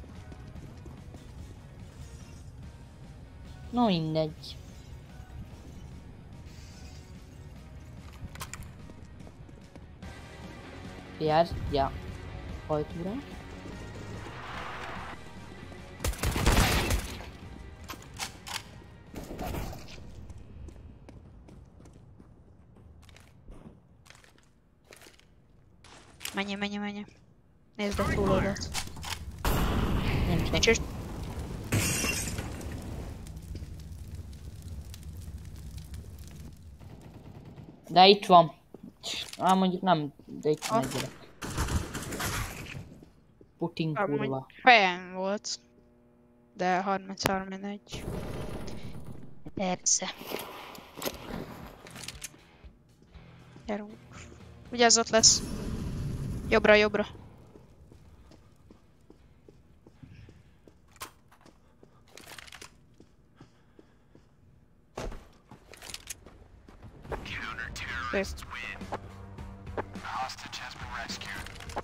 No mindegy. Figyeld, ja. Hajtúra.
Menj, menj, menj. Nézd a túlodat.
Nincs
Nincs
egy.
is.
De itt van. Á, mondjuk nem, de itt van egy gyerek. Putin
Amúgy
kurva.
fejem volt. De harminc harmincegy. Persze. Gyerünk. Vigyázz, ott lesz. Jobbra, jobbra.
Counter-terrorists win. The hostage has been rescued.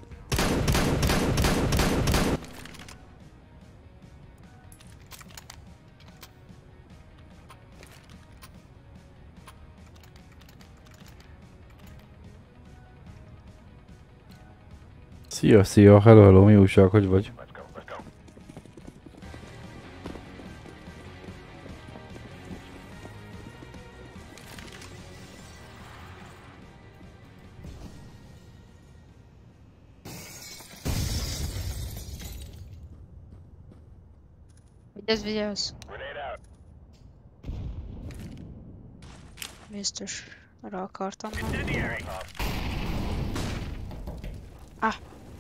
Szia, szia, hello, hello, mi újság, hogy vagy?
Let's go, let's go.
Vigyázz, vigyázz.
Grenade out.
Biztos arra akartam menni.
Incendiary.
Ah.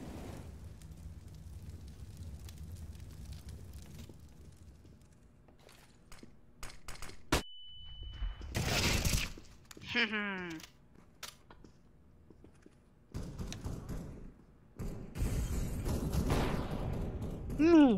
Mi?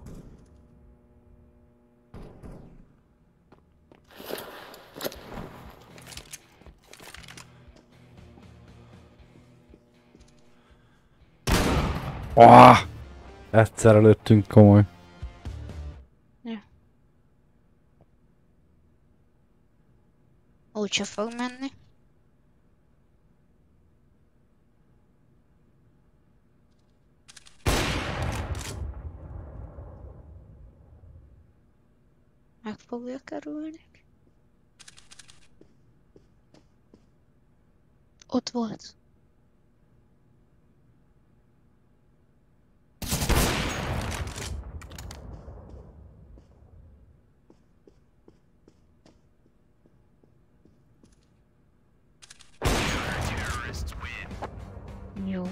Ah! Egyszer előttünk komoly.
Úgyse fog menni. fogja kerülni. Ott volt. Jó.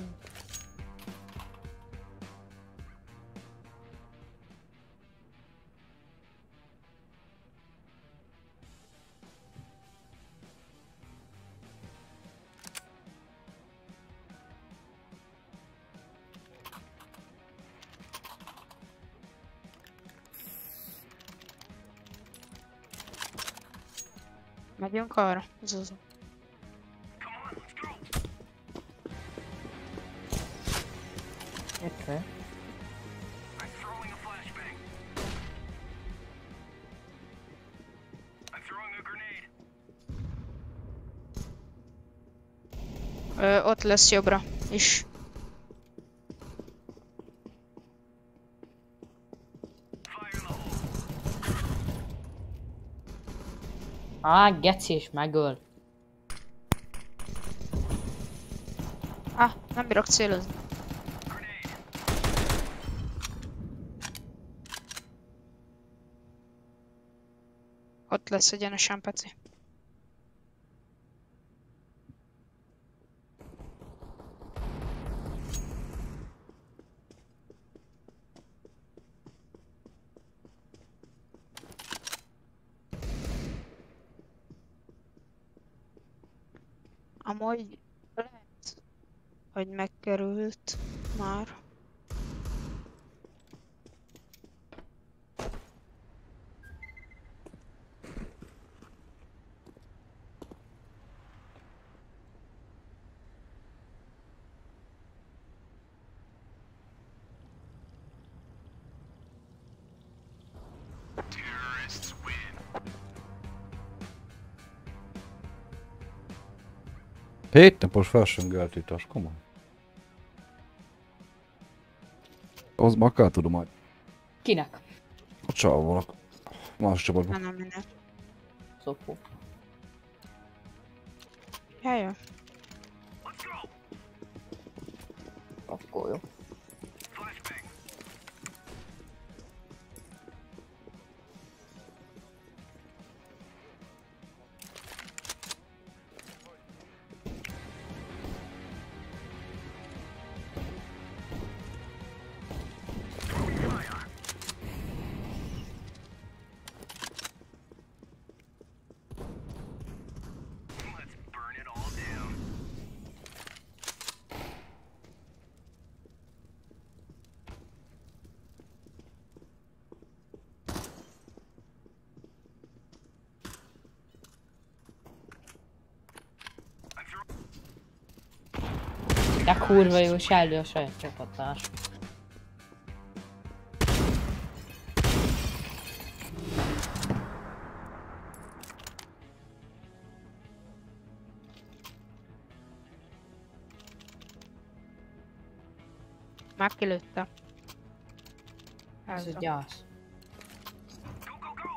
Megyünk arra, Zuzu.
Okay.
I'm throwing a flashbang. I'm throwing a grenade.
Ö, ott lesz jobbra is.
Fire in the hole.
Á, geci és megöl.
Ah, nem bírok célozni. Ott lesz egyenesen, Peci. Amúgy lehet, hogy megkerült már.
Terrorists win.
Hét napos felsőngöltítás, komoly. Az makkál tudom majd.
Kinek?
A csalvalak. Más csapatban.
Nem, nem minden.
Szopó.
Jaj, jó.
Let's go.
Akkor jó.
Flashbang. Let's burn it all down. I'm throwing.
De kurva jó, Shelly a saját csapatás.
Megkilőtte.
Ez
Ez
egy
a...
gyász.
Go, go, go.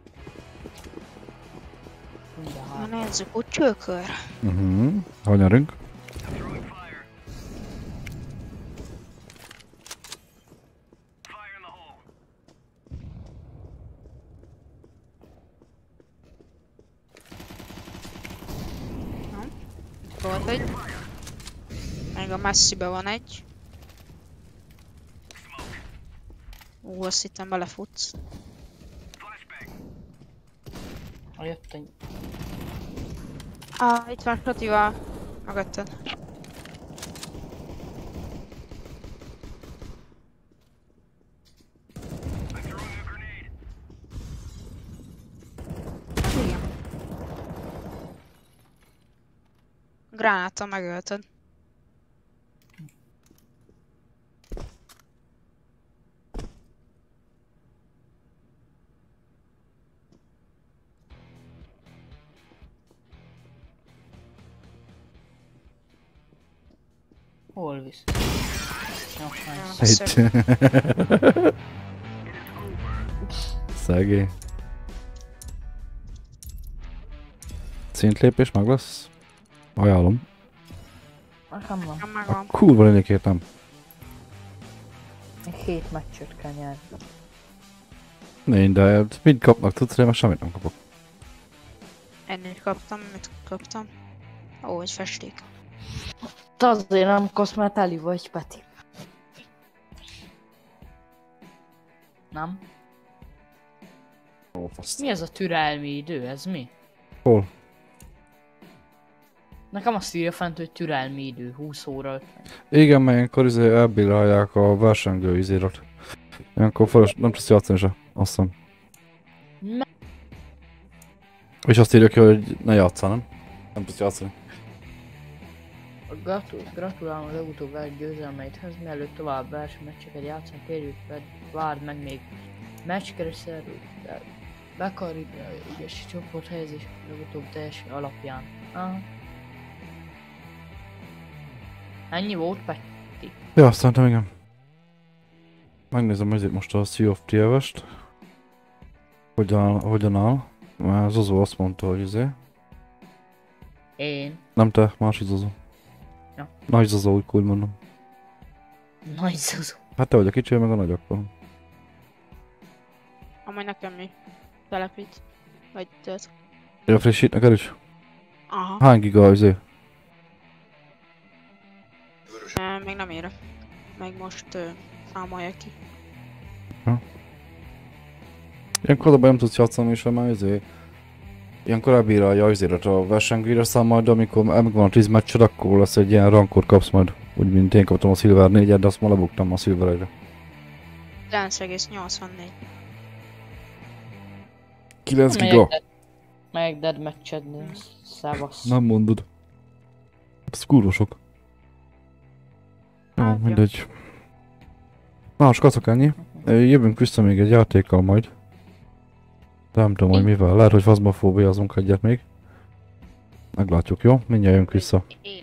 Mindjárt.
Na nézzük, úgy csőkör.
Mhm. Hol nyerünk?
I'm throwing fire. Fire in the hole.
Volt egy. Még a messzibe van egy. Ú, azt hittem belefutsz.
Flashbang.
Ha jött egy...
Ah, itt van Sotival. Mögötted.
I'm throwing a grenade.
Igen. Gránáta megölted.
Hol visz? Jó, nice.
Az
Egy.
szép.
Szegély. szintlépés meg lesz. Ajánlom.
Nekem van.
Nem megvan.
Kurva lényekért nem.
Még hét meccset kell nyerni.
Négy, de mind kapnak tudsz, én meg semmit nem kapok.
Ennél kaptam, mit kaptam. Ó, egy festék.
Te azért nem kapsz, mert teli vagy, Peti. Nem?
Ó, fasz.
Mi ez a türelmi idő? Ez mi?
Hol?
Nekem azt írja fent, hogy türelmi idő, húsz óra.
Igen, mert ilyenkor izé elbírálják a versengő izérat. Ilyenkor feles, nem tudsz játszani se, azt hiszem.
Me-
És azt írja ki, hogy ne játsszál, nem? Nem tudsz játszani.
Gratul- gratulálom a legutóbb egy győzelmeidhez, mielőtt tovább versenymeccseket játszani, kérjük fel, várd meg még meccskeresszerű, bekarib, ügyes csoporthelyezés legutóbb teljes alapján. Aha. Ennyi volt, Peti?
Ja, szerintem igen. Megnézem ezért most a Sea of Thieves-t. Hogyan, hogyan áll. Mert Zozó azt mondta, hogy izé.
Én.
Nem te, másik Zozó.
Ja.
Nagy Zozó, úgy úgy mondom.
Nagy zuzó.
Hát te vagy a kicsi, meg a nagy akkor.
Amúgy nekem mi? Telepít. Vagy tölt.
Ja, frissít neked is?
Aha.
Hány giga izé?
E, még nem érek. Meg most ö, számolja ki.
Ilyenkor oda nem tudsz játszani, és már izé... Ilyenkor elbírálja izéret a versengőre szám majd, amikor megvan a tíz meccsed, akkor lesz egy ilyen rankot kapsz majd. Úgy, mint én kaptam a Silver négyet, de azt ma lebuktam a Silver egyre.
kilenc egész nyolcvannégy.
kilenc giga?
Melyek dead, melyek dead meccsed, szevasz.
Nem mondod. Ez kurva sok. Jó,
Hát, jó.
mindegy. Na, most kacok ennyi. Jövünk vissza még egy játékkal majd. De nem tudom, hogy mivel. Lehet, hogy fazmafóbiázunk egyet még. Meglátjuk, jó? Mindjárt jövünk vissza.
Én